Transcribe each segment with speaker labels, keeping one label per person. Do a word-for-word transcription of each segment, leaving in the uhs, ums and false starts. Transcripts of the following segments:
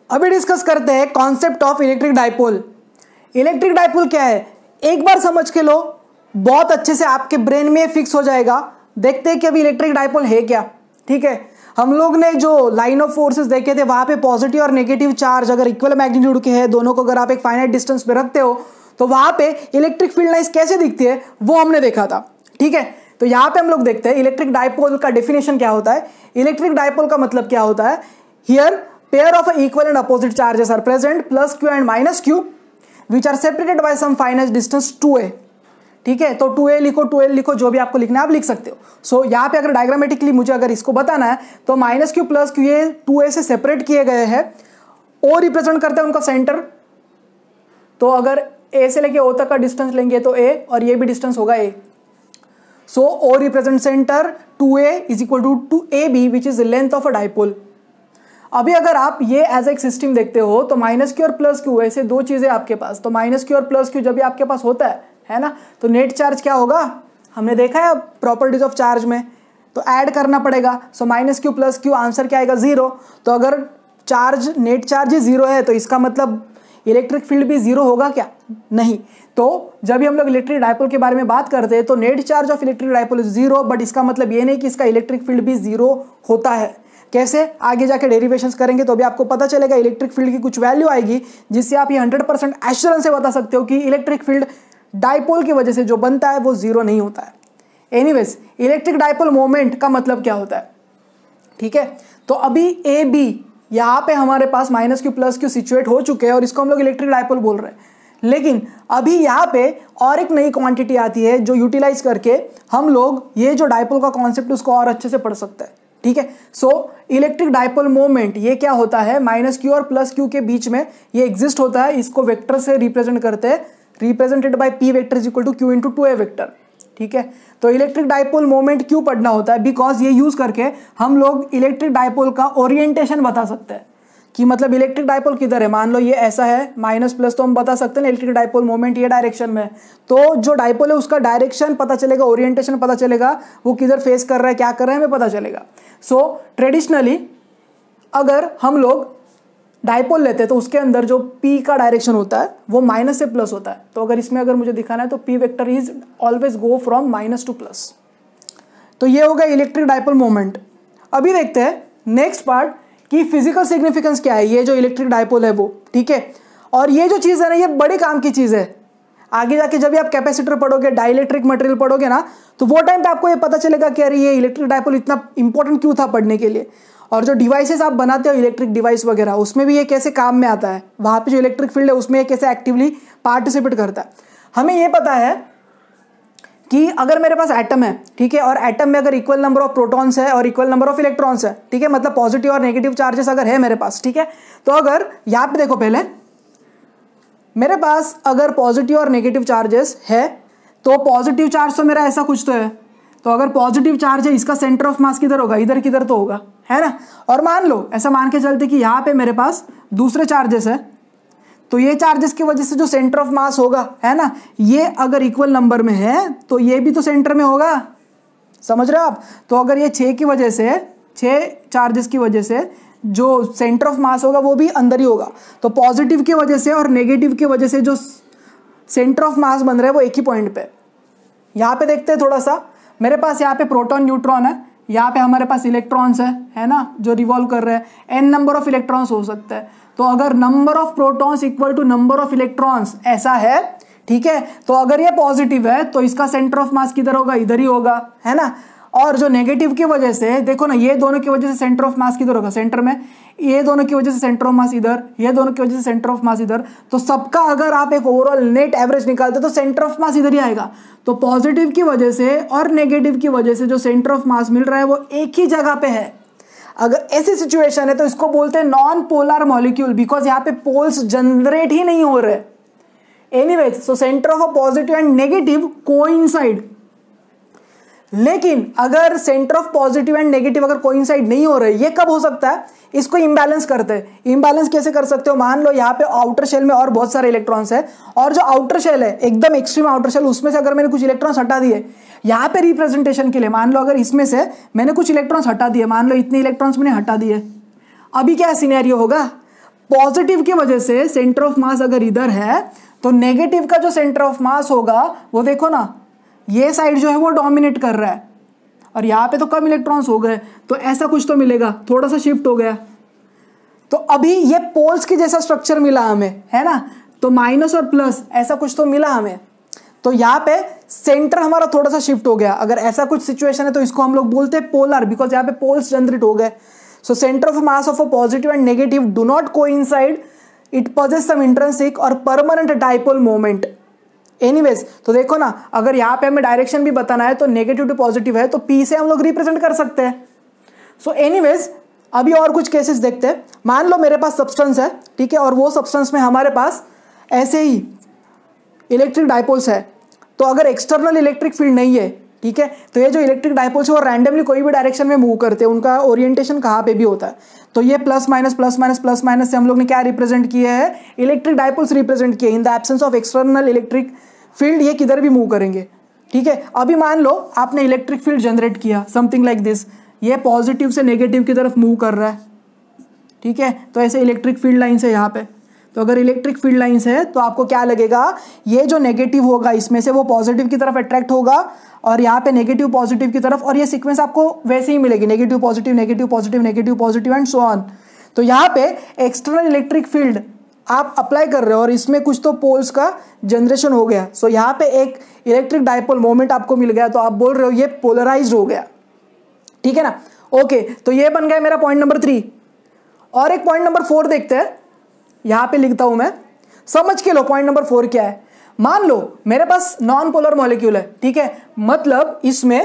Speaker 1: अभी डिस्कस करते हैं concept of electric dipole. Electric dipole क्या है, एक बार समझ के लो, बहुत अच्छे से आपके ब्रेन में फिक्स हो जाएगा। देखते हैं कि अभी इलेक्ट्रिक डाइपोल है क्या। ठीक है, हम लोग ने जो लाइन ऑफ फोर्सेस देखे थे वहां पे पॉजिटिव और नेगेटिव चार्ज अगर इक्वल मैग्नीट्यूड के हैं, दोनों को अगर आप एक फाइनाइट डिस्टेंस पे रखते हो तो वहां पे इलेक्ट्रिक फील्ड लाइंस कैसे दिखती है वो हमने देखा था। ठीक है, तो यहाँ पे हम लोग देखते हैं इलेक्ट्रिक डाइपोल का डेफिनेशन क्या होता है। इलेक्ट्रिक डाइपोल का मतलब क्या होता है, here pair of equal and opposite charges are present plus q and minus q which are separated by some finite distance two a. ठीक है, तो टू ए लिखो, टू एल लिखो, जो भी आपको लिखना है आप लिख सकते हो। सो so, यहाँ पे अगर डायग्रामेटिकली मुझे अगर इसको बताना है तो माइनस क्यू प्लस क्यू ये टू ए से सेपरेट किए गए हैं। ओ रिप्रेजेंट करते हैं उनका सेंटर, तो अगर ए से लेके ओ तक का डिस्टेंस लेंगे तो ए और ये भी डिस्टेंस होगा a. So O represent centre, two A is equal to two A b which is length of a dipole. अभी अगर आप ये एज एक सिस्टम देखते हो तो माइनस क्यू और प्लस क्यू ऐसे दो चीजें आपके पास, तो माइनस क्यू और प्लस क्यू जब भी आपके पास होता है है ना, तो नेट चार्ज क्या होगा, हमने देखा है प्रॉपर्टीज ऑफ चार्ज में, तो ऐड करना पड़ेगा। So minus Q plus q answer क्या आएगा, जीरो। तो अगर चार्ज नेट चार्ज ही जीरो है तो इसका मतलब इलेक्ट्रिक फील्ड भी जीरो होगा क्या, नहीं। तो जब भी हम लोग इलेक्ट्रिक डाइपोल के बारे में बात करते हैं तो net charge of electric dipole is zero, but इसका मतलब ये नहीं कि इसका इलेक्ट्रिक फील्ड भी जीरो होता है। कैसे, आगे जाके डेरिवेशंस करेंगे तो भी आपको पता चलेगा। इलेक्ट्रिक फील्ड की कुछ वैल्यू आएगी जिससे आप ये हंड्रेड परसेंट एश्योरेंस से बता सकते हो कि इलेक्ट्रिक फील्ड डाइपोल की वजह से जो बनता है वो जीरो नहीं होता है। एनीवेज, इलेक्ट्रिक डाइपोल मोमेंट का मतलब क्या होता है। ठीक है, तो अभी ए बी यहाँ पे हमारे पास minus Q plus q situate हो चुके हैं और इसको हम लोग इलेक्ट्रिक डाइपोल बोल रहे हैं। लेकिन अभी यहाँ पे और एक नई क्वांटिटी आती है जो यूटिलाइज करके हम लोग ये जो डाइपोल का कॉन्सेप्ट उसको और अच्छे से पढ़ सकते हैं। ठीक है, सो इलेक्ट्रिक डाइपोल मोमेंट ये क्या होता है, माइनस क्यू और प्लस क्यू के बीच में ये एग्जिस्ट होता है। इसको वेक्टर से रिप्रेजेंट करते हैं, represented by P vector is equal to Q into two a vector. ठीक है, तो इलेक्ट्रिक डाइपोल मोमेंट क्यों पढ़ना होता है, बिकॉज ये यूज करके हम लोग इलेक्ट्रिक डाइपोल का ओरिएंटेशन बता सकते हैं कि मतलब इलेक्ट्रिक डाइपोल किधर है। मान लो ये ऐसा है माइनस प्लस, तो हम बता सकते हैं इलेक्ट्रिक डाइपोल मोमेंट ये डायरेक्शन में है, तो जो डाइपोल है उसका डायरेक्शन पता चलेगा, ओरिएंटेशन पता चलेगा, वो किधर फेस कर रहा है, क्या कर रहा है, हमें पता चलेगा। सो ट्रेडिशनली अगर हम लोग डाइपोल लेते हैं तो उसके अंदर जो p का डायरेक्शन होता है वो माइनस से प्लस होता है। तो अगर इसमें अगर मुझे दिखाना है तो p vector is always go from minus to plus. तो ये होगा इलेक्ट्रिक डाइपोल मोमेंट। अभी देखते हैं नेक्स्ट पार्ट कि फिजिकल सिग्निफिकेंस क्या है ये जो इलेक्ट्रिक डाइपोल है वो। ठीक है, और ये जो चीज़ है ना ये बड़े काम की चीज़ है। आगे जाके जब भी आप कैपेसिटर पढ़ोगे, डाइलेक्ट्रिक मटेरियल पढ़ोगे ना, तो वो टाइम पे आपको ये पता चलेगा कि अरे ये इलेक्ट्रिक डाइपोल इतना इंपॉर्टेंट क्यों था पढ़ने के लिए। और जो डिवाइसेस आप बनाते हो इलेक्ट्रिक डिवाइस वगैरह, उसमें भी ये कैसे काम में आता है, वहाँ पे जो इलेक्ट्रिक फील्ड है उसमें ये कैसे एक्टिवली पार्टिसिपेट करता है। हमें ये पता है कि अगर मेरे पास एटम है, ठीक है, और एटम में अगर इक्वल नंबर ऑफ प्रोटॉन्स है और इक्वल नंबर ऑफ इलेक्ट्रॉन्स है, ठीक है, मतलब पॉजिटिव और नेगेटिव चार्जेस अगर है मेरे पास, ठीक है, तो अगर यहाँ पे देखो पहले मेरे पास अगर पॉजिटिव और नेगेटिव चार्जेस है तो पॉजिटिव चार्ज तो मेरा ऐसा कुछ तो है, तो अगर पॉजिटिव चार्ज है इसका सेंटर ऑफ मास किधर होगा, इधर किधर तो होगा, है ना। और मान लो ऐसा मान के चलते कि यहाँ पे मेरे पास दूसरे चार्जेस है, तो ये चार्जेस की वजह से जो सेंटर ऑफ मास होगा, है ना, ये अगर इक्वल नंबर में है तो ये भी तो सेंटर में होगा, समझ रहे हो आप। तो अगर ये छः की वजह से, छः चार्जेस की वजह से जो सेंटर ऑफ मास होगा वो भी अंदर ही होगा। तो पॉजिटिव की वजह से और नेगेटिव की वजह से जो सेंटर ऑफ मास बन रहा है वो एक ही पॉइंट पे। यहाँ पे देखते हैं थोड़ा सा, मेरे पास यहाँ पे प्रोटॉन न्यूट्रॉन है, यहाँ पे हमारे पास इलेक्ट्रॉन्स है, है ना, जो रिवॉल्व कर रहे हैं। एन नंबर ऑफ इलेक्ट्रॉन्स हो सकते हैं, तो अगर number of protons equal to number of electrons ऐसा है, ठीक है, तो अगर ये पॉजिटिव है तो इसका सेंटर ऑफ मास किधर होगा, इधर ही होगा, है ना। और जो नेगेटिव की वजह से देखो ना, ये दोनों की वजह से सेंटर ऑफ मास किधर होगा, सेंटर में, ये दोनों की वजह से सेंटर ऑफ मास इधर, ये दोनों की वजह से सेंटर ऑफ मास इधर, तो सबका अगर आप एक ओवरऑल नेट एवरेज निकालते तो सेंटर ऑफ मास इधर ही आएगा। तो पॉजिटिव की वजह से और नेगेटिव की वजह से जो सेंटर ऑफ मास मिल रहा है वो एक ही जगह पे है। अगर ऐसी सिचुएशन है तो इसको बोलते हैं नॉन पोलर मॉलिक्यूल, बिकॉज यहाँ पे पोल्स जनरेट ही नहीं हो रहे। Anyways, so centre of a positive and negative coincide. लेकिन अगर centre of positive and negative अगर कोइंसाइड नहीं हो रहे, ये कब हो सकता है, इसको इम्बैलेंस करते हैं। इम्बैलेंस कैसे कर सकते हो, मान लो यहाँ पे आउटर शेल में और बहुत सारे इलेक्ट्रॉन्स है, और जो आउटर शेल है एकदम एक्सट्रीम आउटर शेल, उसमें से अगर मैंने कुछ इलेक्ट्रॉन्स हटा दिए यहाँ पे रिप्रेजेंटेशन के लिए, मान लो अगर इसमें से मैंने कुछ इलेक्ट्रॉन्स हटा दिए, मान लो इतने इलेक्ट्रॉन्स मैंने हटा दिए, अभी क्या सिनेरियो होगा, पॉजिटिव की वजह से सेंटर ऑफ मास अगर इधर है तो नेगेटिव का जो सेंटर ऑफ मास होगा वो देखो ना, ये साइड जो है वो डोमिनेट कर रहा है और यहाँ पे तो कम इलेक्ट्रॉन्स हो गए, तो ऐसा कुछ तो मिलेगा, थोड़ा सा शिफ्ट हो गया। तो अभी ये पोल्स की जैसा स्ट्रक्चर मिला हमें, है ना, तो माइनस और प्लस ऐसा कुछ तो मिला हमें। तो यहाँ पे सेंटर हमारा थोड़ा सा शिफ्ट हो गया। अगर ऐसा कुछ सिचुएशन है तो इसको हम लोग बोलते हैं पोलर, बिकॉज यहाँ पे पोल्स जनरेट हो गए। So centre of mass of a positive and negative do not coincide, it poses some intrinsic और परमानेंट डाइपोल मोमेंट। एनीवेज, तो देखो ना, अगर यहाँ पे हमें डायरेक्शन भी बताना है तो नेगेटिव टू पॉजिटिव है तो पी से हम लोग रिप्रेजेंट कर सकते हैं। सो एनीवेज, अभी और कुछ केसेस देखते हैं। मान लो मेरे पास सब्सटेंस है, ठीक है, और वो सब्सटेंस में हमारे पास ऐसे ही इलेक्ट्रिक डाइपोल्स है। तो अगर एक्सटर्नल इलेक्ट्रिक फील्ड नहीं है, ठीक है, तो ये जो इलेक्ट्रिक डाइपोल्स है वो रैंडमली कोई भी डायरेक्शन में मूव करते हैं, उनका ओरिएंटेशन कहाँ पे भी होता है। तो ये plus minus plus minus plus minus से हम लोग ने क्या रिप्रेजेंट किए हैं, इलेक्ट्रिक डाइपोल्स रिप्रेजेंट किए। In the absence of external electric field ये किधर भी मूव करेंगे, ठीक है। अभी मान लो आपने इलेक्ट्रिक फील्ड जनरेट किया समथिंग लाइक दिस, ये पॉजिटिव से नेगेटिव की तरफ मूव कर रहा है, ठीक है। तो ऐसे इलेक्ट्रिक फील्ड लाइन्स है यहाँ पे। तो अगर इलेक्ट्रिक फील्ड लाइन्स है तो आपको क्या लगेगा, ये जो नेगेटिव होगा इसमें से वो पॉजिटिव की तरफ अट्रैक्ट होगा और यहाँ पे नेगेटिव पॉजिटिव की तरफ, और ये सीक्वेंस आपको वैसे ही मिलेगी, negative positive negative positive negative positive and so on. तो यहाँ पे एक्सटर्नल इलेक्ट्रिक फील्ड आप अप्लाई कर रहे हो और इसमें कुछ तो पोल्स का जनरेशन हो गया। सो यहाँ पे एक इलेक्ट्रिक डाइपोल मोमेंट आपको मिल गया, तो आप बोल रहे हो ये पोलराइज्ड हो गया, ठीक है ना। ओके, तो ये बन गया मेरा पॉइंट नंबर थ्री। और एक पॉइंट नंबर फोर देखते हैं, यहां पे लिखता हूं मैं, समझ के लो पॉइंट नंबर फोर क्या है। मान लो मेरे पास नॉन पोलर मॉलिक्यूल है, ठीक है, मतलब इसमें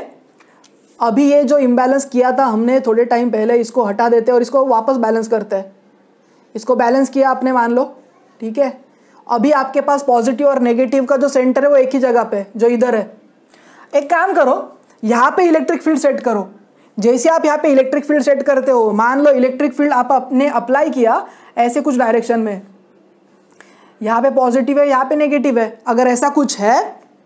Speaker 1: अभी ये जो इम्बैलेंस किया था हमने थोड़े टाइम पहले, इसको हटा देते हैं और इसको वापस बैलेंस करते हैं। इसको बैलेंस किया आपने, मान लो, ठीक है। अभी आपके पास पॉजिटिव और नेगेटिव का जो सेंटर है वो एक ही जगह पे, जो इधर है। एक काम करो, यहाँ पे इलेक्ट्रिक फील्ड सेट करो। जैसे आप यहाँ पे इलेक्ट्रिक फील्ड सेट करते हो, मान लो इलेक्ट्रिक फील्ड आप अपने अप्लाई किया ऐसे कुछ डायरेक्शन में, यहाँ पे पॉजिटिव है यहाँ पे नेगेटिव है। अगर ऐसा कुछ है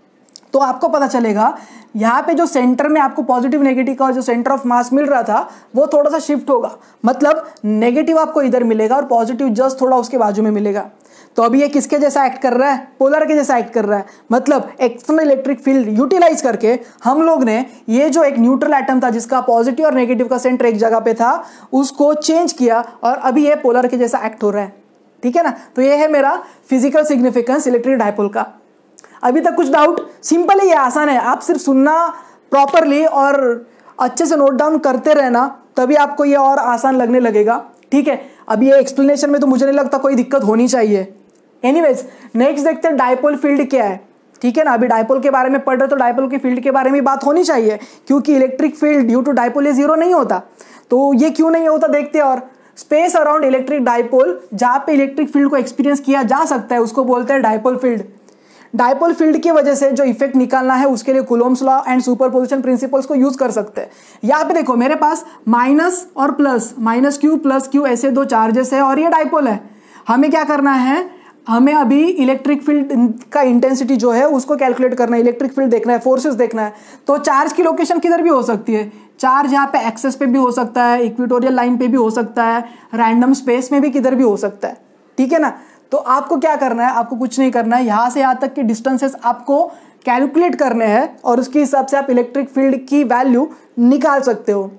Speaker 1: तो आपको पता चलेगा यहाँ पे जो सेंटर में आपको पॉजिटिव नेगेटिव का जो सेंटर ऑफ मास मिल रहा था वो थोड़ा सा शिफ्ट होगा, मतलब नेगेटिव आपको इधर मिलेगा और पॉजिटिव जस्ट थोड़ा उसके बाजू में मिलेगा। तो अभी ये किसके जैसा एक्ट कर रहा है, पोलर के जैसा एक्ट कर रहा है। मतलब एक्सटर्नल इलेक्ट्रिक फील्ड यूटिलाइज करके हम लोग ने ये जो एक न्यूट्रल एटम था जिसका पॉजिटिव और नेगेटिव का सेंटर एक जगह पे था, उसको चेंज किया और अभी ये पोलर के जैसा एक्ट हो रहा है, ठीक है ना। तो ये है मेरा फिजिकल सिग्निफिकेंस इलेक्ट्रिक डाइपोल का। अभी तक कुछ डाउट? सिंपल है, ये आसान है, आप सिर्फ सुनना प्रॉपरली और अच्छे से नोट डाउन करते रहना, तभी आपको ये और आसान लगने लगेगा, ठीक है। अभी ये एक्सप्लेनेशन में तो मुझे नहीं लगता कोई दिक्कत होनी चाहिए। एनीवेज, नेक्स्ट देखते हैं डाइपोल फील्ड क्या है, ठीक है ना। अभी डाइपोल के बारे में पढ़ रहे तो डाइपोल के फील्ड के बारे में बात होनी चाहिए, क्योंकि electric field due to dipole ये जीरो नहीं होता। तो ये क्यों नहीं होता देखते हैं। और स्पेस अराउंड इलेक्ट्रिक डाइपोल, जहाँ पे इलेक्ट्रिक फील्ड को एक्सपीरियंस किया जा सकता है, उसको बोलते हैं डाइपोल फील्ड। डाइपोल फील्ड की वजह से जो इफेक्ट निकालना है उसके लिए Coulomb's law and superposition principles को यूज कर सकते हैं। यहाँ पे देखो मेरे पास माइनस और plus, minus Q plus q ऐसे दो चार्जेस है और ये डाइपोल है। हमें क्या करना है, हमें अभी इलेक्ट्रिक फील्ड का इंटेंसिटी जो है उसको कैलकुलेट करना है, इलेक्ट्रिक फील्ड देखना है, फोर्सेस देखना है। तो चार्ज की लोकेशन किधर भी हो सकती है, चार्ज यहाँ पे एक्सेस पे भी हो सकता है, इक्वेटोरियल लाइन पे भी हो सकता है, रैंडम स्पेस में भी किधर भी हो सकता है, ठीक है ना। तो आपको क्या करना है, आपको कुछ नहीं करना है, यहाँ से यहाँ तक के डिस्टेंसेस आपको कैलकुलेट करने हैं और उसके हिसाब से आप इलेक्ट्रिक फील्ड की वैल्यू निकाल सकते हो।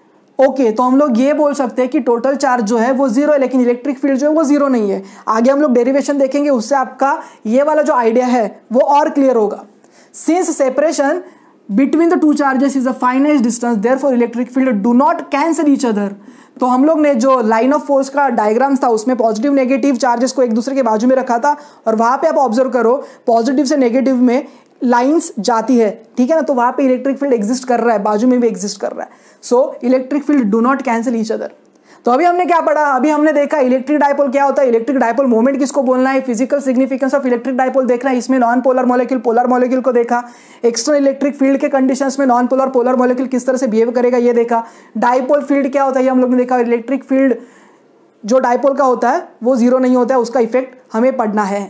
Speaker 1: ओके okay, तो हम लोग ये बोल सकते हैं कि टोटल चार्ज जो है वो जीरो है, लेकिन इलेक्ट्रिक फील्ड जो है वो जीरो नहीं है। आगे हम लोग डेरिवेशन देखेंगे, उससे आपका ये वाला जो आइडिया है वो और क्लियर होगा। Since separation between the two charges is a finite distance, therefore electric field do not cancel each other. तो हम लोग ने जो लाइन ऑफ फोर्स का डायग्राम था उसमें पॉजिटिव नेगेटिव चार्जेस को एक दूसरे के बाजू में रखा था और वहां पे आप ऑब्जर्व करो पॉजिटिव से नेगेटिव में लाइंस जाती है, ठीक है ना। तो वहां पे इलेक्ट्रिक फील्ड एग्जिस्ट कर रहा है, बाजू में भी एग्जिस्ट कर रहा है। So electric field do not cancel each other. तो अभी हमने क्या पढ़ा, अभी हमने देखा इलेक्ट्रिक डाइपोल क्या होता है, इलेक्ट्रिक डाइपोल मोमेंट किसको बोलना है, physical significance of electric dipole देखना है, इसमें non polar molecule polar molecule को देखा, एक्सटर्नल इलेक्ट्रिक फील्ड के कंडीशंस में नॉन पोलर पोलर मॉलिक्यूल किस तरह से बिहेव करेगा ये देखा, डाइपोल फील्ड क्या होता है ये हम लोग ने देखा, इलेक्ट्रिक फील्ड जो डाइपोल का होता है वो जीरो नहीं होता है, उसका इफेक्ट हमें पढ़ना है।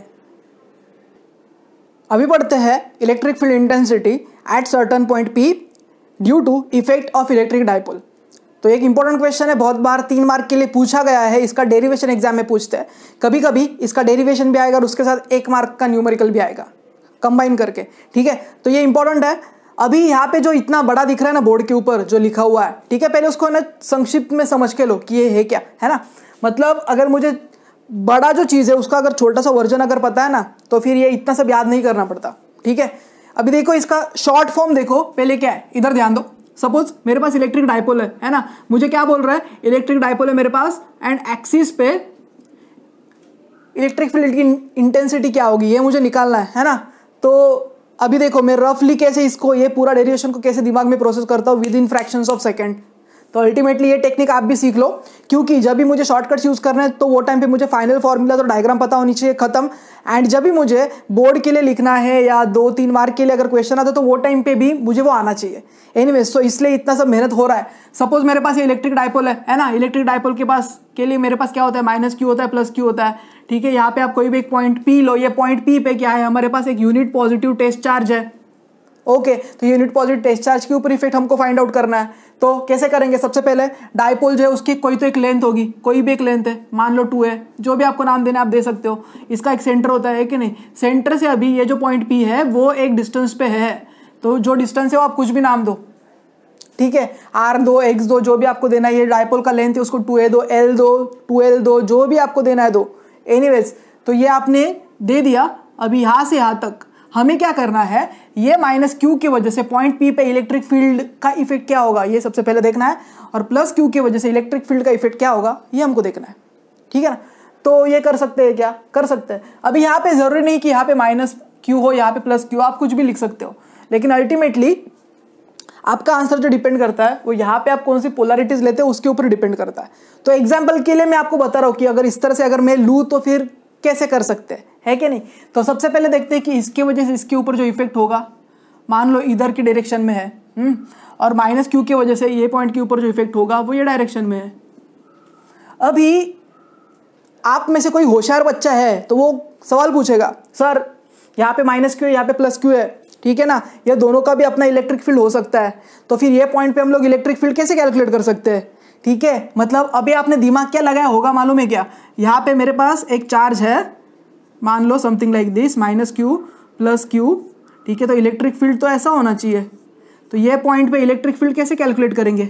Speaker 1: अभी पढ़ते हैं electric field intensity at certain point P due to effect of electric dipole, तो एक इंपॉर्टेंट क्वेश्चन है, बहुत बार तीन मार्क के लिए पूछा गया है, इसका डेरिवेशन एग्जाम में पूछते हैं, कभी कभी इसका डेरिवेशन भी आएगा और उसके साथ एक मार्क का न्यूमेरिकल भी आएगा कंबाइन करके, ठीक है। तो ये इंपॉर्टेंट है। अभी यहाँ पे जो इतना बड़ा दिख रहा है ना बोर्ड के ऊपर जो लिखा हुआ है, ठीक है, पहले उसको ना संक्षिप्त में समझ के लो कि ये है क्या, है ना। मतलब अगर मुझे बड़ा जो चीज़ है उसका अगर छोटा सा वर्जन अगर पता है ना तो फिर ये इतना सब याद नहीं करना पड़ता, ठीक है। अभी देखो इसका शॉर्ट फॉर्म देखो पहले क्या है, इधर ध्यान दो। सपोज मेरे पास इलेक्ट्रिक डाइपोल है, है ना, मुझे क्या बोल रहा है, इलेक्ट्रिक डाइपोल है मेरे पास एंड एक्सिस पे इलेक्ट्रिक फील्ड की इंटेंसिटी क्या होगी ये मुझे निकालना है, है ना। तो अभी देखो मैं रफली कैसे इसको ये पूरा डेरिवेशन को कैसे दिमाग में प्रोसेस करता हूँ within fractions of second. तो अल्टीमेटली ये टेक्निक आप भी सीख लो, क्योंकि जब भी मुझे शॉर्टकट्स यूज करना है तो वो टाइम पे मुझे फाइनल फॉर्मूला तो डायग्राम पता होनी चाहिए, खत्म। एंड जब भी मुझे बोर्ड के लिए लिखना है या दो तीन मार्क के लिए अगर क्वेश्चन आता है तो वो टाइम पे भी मुझे वो आना चाहिए। एनीवेज, तो इसलिए इतना सब मेहनत हो रहा है। सपोज मेरे पास ये इलेक्ट्रिक डाइपोल है, है ना, इलेक्ट्रिक डाइपोल के पास के लिए मेरे पास क्या होता है, माइनस क्यू होता है, प्लस क्यू होता है, ठीक है। यहाँ पे आप कोई भी एक पॉइंट पी लो, ये पॉइंट पी पे क्या है, हमारे पास एक यूनिट पॉजिटिव टेस्ट चार्ज है, ओके okay, तो यूनिट पॉजिटिव टेस्ट चार्ज के ऊपर इफेक्ट हमको फाइंड आउट करना है। तो कैसे करेंगे, सबसे पहले डाइपोल जो है उसकी कोई तो एक लेंथ होगी, कोई भी एक लेंथ है, मान लो टू है, जो भी आपको नाम देना आप दे सकते हो। इसका एक सेंटर होता है कि नहीं, सेंटर से अभी ये जो पॉइंट पी है वो एक डिस्टेंस पे है, तो जो डिस्टेंस है वो आप कुछ भी नाम दो, ठीक है, आर दो, एक्स दो, जो भी आपको देना है। ये डाइपोल का लेंथ है उसको टू ए दो, एल दो, टू एल दो, जो भी आपको देना है दो। एनीवेज, तो ये आपने दे दिया। अभी यहाँ से यहाँ तक हमें क्या करना है, ये माइनस क्यू की वजह से पॉइंट पी पे इलेक्ट्रिक फील्ड का इफेक्ट क्या होगा ये सबसे पहले देखना है, और प्लस क्यू की वजह से इलेक्ट्रिक फील्ड का इफेक्ट क्या होगा ये हमको देखना है, ठीक है ना। तो ये कर सकते हैं, क्या कर सकते हैं। अभी यहाँ पे जरूरी नहीं कि यहाँ पे माइनस क्यू हो, यहाँ पे प्लस क्यू, आप कुछ भी लिख सकते हो, लेकिन अल्टीमेटली आपका आंसर जो डिपेंड करता है वो यहाँ पे आप कौन सी पोलरिटीज लेते हो उसके ऊपर डिपेंड करता है। तो एग्जाम्पल के लिए मैं आपको बता रहा हूँ कि अगर इस तरह से अगर मैं लूँ तो फिर कैसे कर सकते हैं, है कि नहीं। तो सबसे पहले देखते हैं कि इसके वजह से इसके ऊपर जो इफेक्ट होगा, मान लो इधर की डायरेक्शन में है, हम्म और माइनस क्यू की वजह से ये पॉइंट के ऊपर जो इफेक्ट होगा वो ये डायरेक्शन में है। अभी आप में से कोई होशियार बच्चा है तो वो सवाल पूछेगा, सर यहाँ पे माइनस क्यू है, यहाँ पे प्लस क्यू है, ठीक है ना, ये दोनों का भी अपना इलेक्ट्रिक फील्ड हो सकता है, तो फिर ये पॉइंट पे हम लोग इलेक्ट्रिक फील्ड कैसे कैलकुलेट कर सकते हैं, ठीक है। मतलब अभी आपने दिमाग क्या लगाया होगा मालूम है क्या, यहाँ पे मेरे पास एक चार्ज है, मान लो something like this, minus Q plus Q, ठीक है, तो इलेक्ट्रिक फील्ड तो ऐसा होना चाहिए। तो ये पॉइंट पे इलेक्ट्रिक फील्ड कैसे कैलकुलेट करेंगे,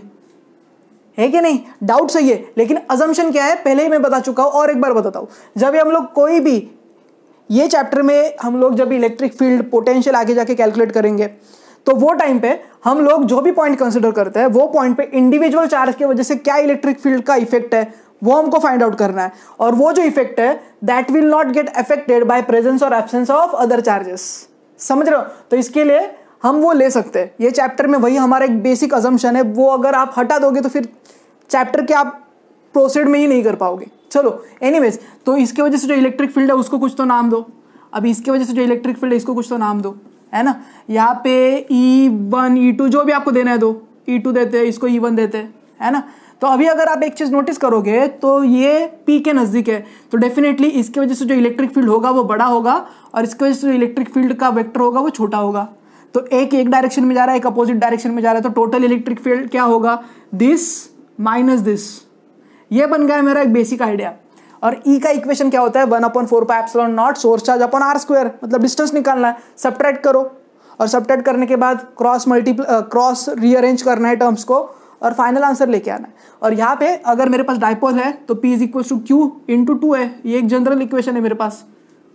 Speaker 1: है कि नहीं, डाउट सही है। लेकिन अजम्पशन क्या है पहले ही मैं बता चुका हूं और एक बार बताता हूं। जब हम लोग कोई भी ये चैप्टर में हम लोग जब इलेक्ट्रिक फील्ड पोटेंशियल आगे जाके कैलकुलेट करेंगे तो वो टाइम पे हम लोग जो भी पॉइंट कंसिडर करते हैं वो पॉइंट पे इंडिविजुअल चार्ज की वजह से क्या इलेक्ट्रिक फील्ड का इफेक्ट है वो हमको फाइंड आउट करना है, और वो जो इफेक्ट है that will not get affected by presence और एब्सेंस ऑफ अदर चार्जेस। समझ रहे हो। तो इसके लिए हम वो ले सकते हैं। ये चैप्टर में वही हमारा एक बेसिक अजम्पशन है, वो अगर आप हटा दोगे तो फिर चैप्टर के आप प्रोसीड में ही नहीं कर पाओगे। चलो एनीवेज, तो इसके वजह से जो इलेक्ट्रिक फील्ड है उसको कुछ तो नाम दो। अभी इसके वजह से जो इलेक्ट्रिक फील्ड है इसको कुछ तो नाम दो, है ना। यहाँ पे ई वन ई टू जो भी आपको देना है दो, ई टू देते हैं, इसको ई वन देते हैं, है ना। तो अभी अगर आप एक चीज नोटिस करोगे तो ये P के नजदीक है, तो डेफिनेटली इसकी वजह से जो इलेक्ट्रिक फील्ड होगा वो बड़ा होगा और इसकी वजह से जो इलेक्ट्रिक फील्ड का वेक्टर होगा वो छोटा होगा। तो एक एक डायरेक्शन में जा रहा है, एक अपोजिट डायरेक्शन में जा रहा है, तो टोटल इलेक्ट्रिक फील्ड क्या होगा, दिस माइनस दिस। ये बन गया मेरा एक बेसिक आइडिया। और E का इक्वेशन क्या होता है, one upon four pi epsilon naught source charge upon are square, मतलब डिस्टेंस निकालना है, सब्ट्रैक्ट करो और सब्ट्रैक्ट करने के बाद क्रॉस मल्टीप्ल क्रॉस रीअरेंज करना है टर्म्स को और फाइनल आंसर लेके आना है। और यहाँ पे अगर मेरे पास डाइपोल है तो P is equal to Q into two है, ये एक जनरल इक्वेशन है मेरे पास,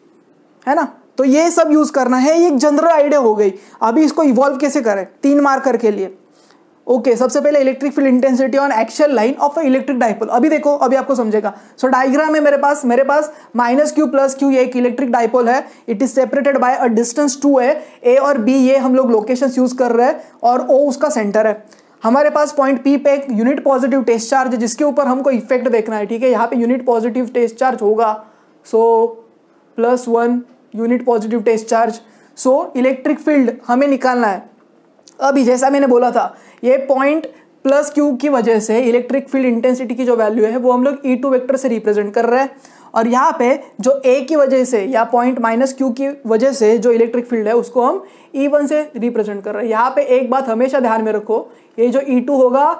Speaker 1: है ना। तो ये सब यूज करना है, ये एक जनरल आइडिया हो गई। अभी इसको इवॉल्व कैसे करें तीन मार्कर के लिए। ओके okay, सबसे पहले electric field intensity on axial line of a electric dipole. अभी देखो, अभी आपको समझेगा। सो so, डायग्राम है मेरे पास मेरे पास माइनस क्यू प्लस क्यू, ये एक इलेक्ट्रिक डाइपोल है। It is separated by a distance two है, ए और बी ये हम लोग लोकेशंस यूज कर रहे हैं और ओ उसका सेंटर है। हमारे पास पॉइंट पी पे एक यूनिट पॉजिटिव टेस्ट चार्ज है जिसके ऊपर हमको इफेक्ट देखना है, ठीक है। यहाँ पे यूनिट पॉजिटिव टेस्ट चार्ज होगा, so plus one unit positive test charge. So electric field हमें निकालना है। अभी जैसा मैंने बोला था, ये पॉइंट प्लस क्यू की वजह से इलेक्ट्रिक फील्ड इंटेंसिटी की जो वैल्यू है वो हम लोग ई टू वेक्टर से रिप्रेजेंट कर रहे हैं, और यहाँ पे जो ए की वजह से या पॉइंट माइनस क्यू की वजह से जो इलेक्ट्रिक फील्ड है उसको हम ई वन से रिप्रेजेंट कर रहे हैं। यहाँ पे एक बात हमेशा ध्यान में रखो, ये जो ई टू होगा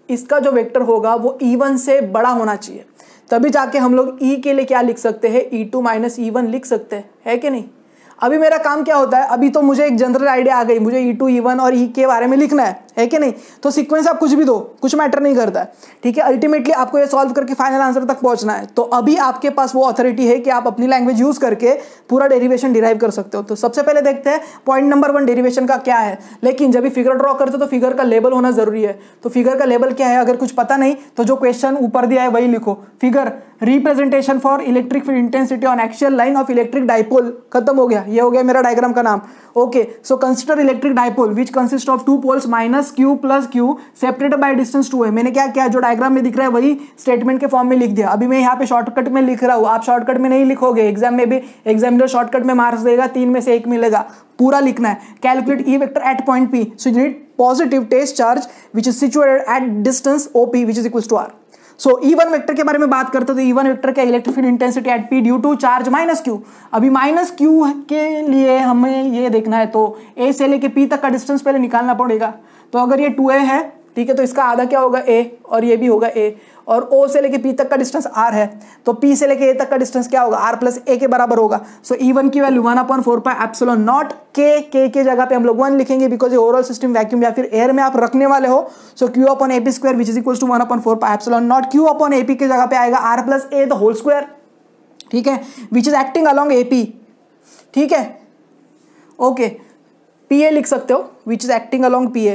Speaker 1: इसका जो वेक्टर होगा वो ई वन से बड़ा होना चाहिए, तभी जाके हम लोग ई के लिए क्या लिख सकते हैं, E two minus E one लिख सकते हैं, है कि नहीं। अभी मेरा काम क्या होता है, अभी तो मुझे एक जनरल आइडिया आ गई, मुझे ई टू ई वन और ई के बारे में लिखना है है कि नहीं। तो सीक्वेंस आप कुछ भी दो, कुछ मैटर नहीं करता है, ठीक है। अल्टीमेटली आपको ये सॉल्व करके फाइनल आंसर तक पहुंचना है। तो अभी आपके पास वो अथॉरिटी है कि आप अपनी लैंग्वेज यूज करके पूरा डेरिवेशन डिराइव कर सकते हो। तो सबसे पहले देखते हैं पॉइंट नंबर वन डेरिवेशन का क्या है। लेकिन जब भी फिगर ड्रॉ करते हो तो फिगर का लेबल होना जरूरी है। तो फिगर का लेबल क्या है, अगर कुछ पता नहीं तो जो क्वेश्चन ऊपर दिया है वही लिखो। Figure representation for electric field intensity on axial line of electric dipole, खत्म हो गया, ये हो गया मेरा डायग्राम का नाम। Okay, so consider electric dipole which consist of two poles minus Q plus Q separated by distance two है। मैंने क्या किया, जो डायग्राम में दिख रहा है वही स्टेटमेंट के फॉर्म में लिख दिया। अभी मैं यहाँ पे शॉर्टकट में लिख रहा हूँ, आप शॉर्टकट में नहीं लिखोगे, एग्जाम में भी एग्जामिनर शॉर्टकट में मार्क्स देगा, तीन में से एक मिलेगा, पूरा लिखना है। Calculate E vector at point p, so you need positive test charge which is situated at distance OP which is equals to r. So E one vector के बारे में बात करते हैं तो ई वन वेक्टर का electric field intensity at p due to charge minus q. अभी minus q के लिए हमें ये देखना है, तो ए से लेके पी तक का डिस्टेंस पहले निकालना पड़ेगा। तो अगर ये टू ए है, ठीक है, तो इसका आधा क्या होगा, ए, और ये भी होगा ए, और ओ से लेके पी तक का डिस्टेंस आर है, तो पी से लेके ए तक का डिस्टेंस क्या होगा, आर प्लस ए के बराबर होगा। सो ई वन की value one upon four pi epsilon naught के, के के जगह पे हम लोग वन लिखेंगे बिकॉज ये ओवरऑल सिस्टम वैक्यूम या फिर एयर में आप रखने वाले हो। So q upon AP square which is equal to one upon four pi epsilon naught, Q upon AP के जगह पे आएगा r plus a the whole square, ठीक है, which is acting along AP, ठीक है। ओके, पी ए लिख सकते हो, which is acting along P A.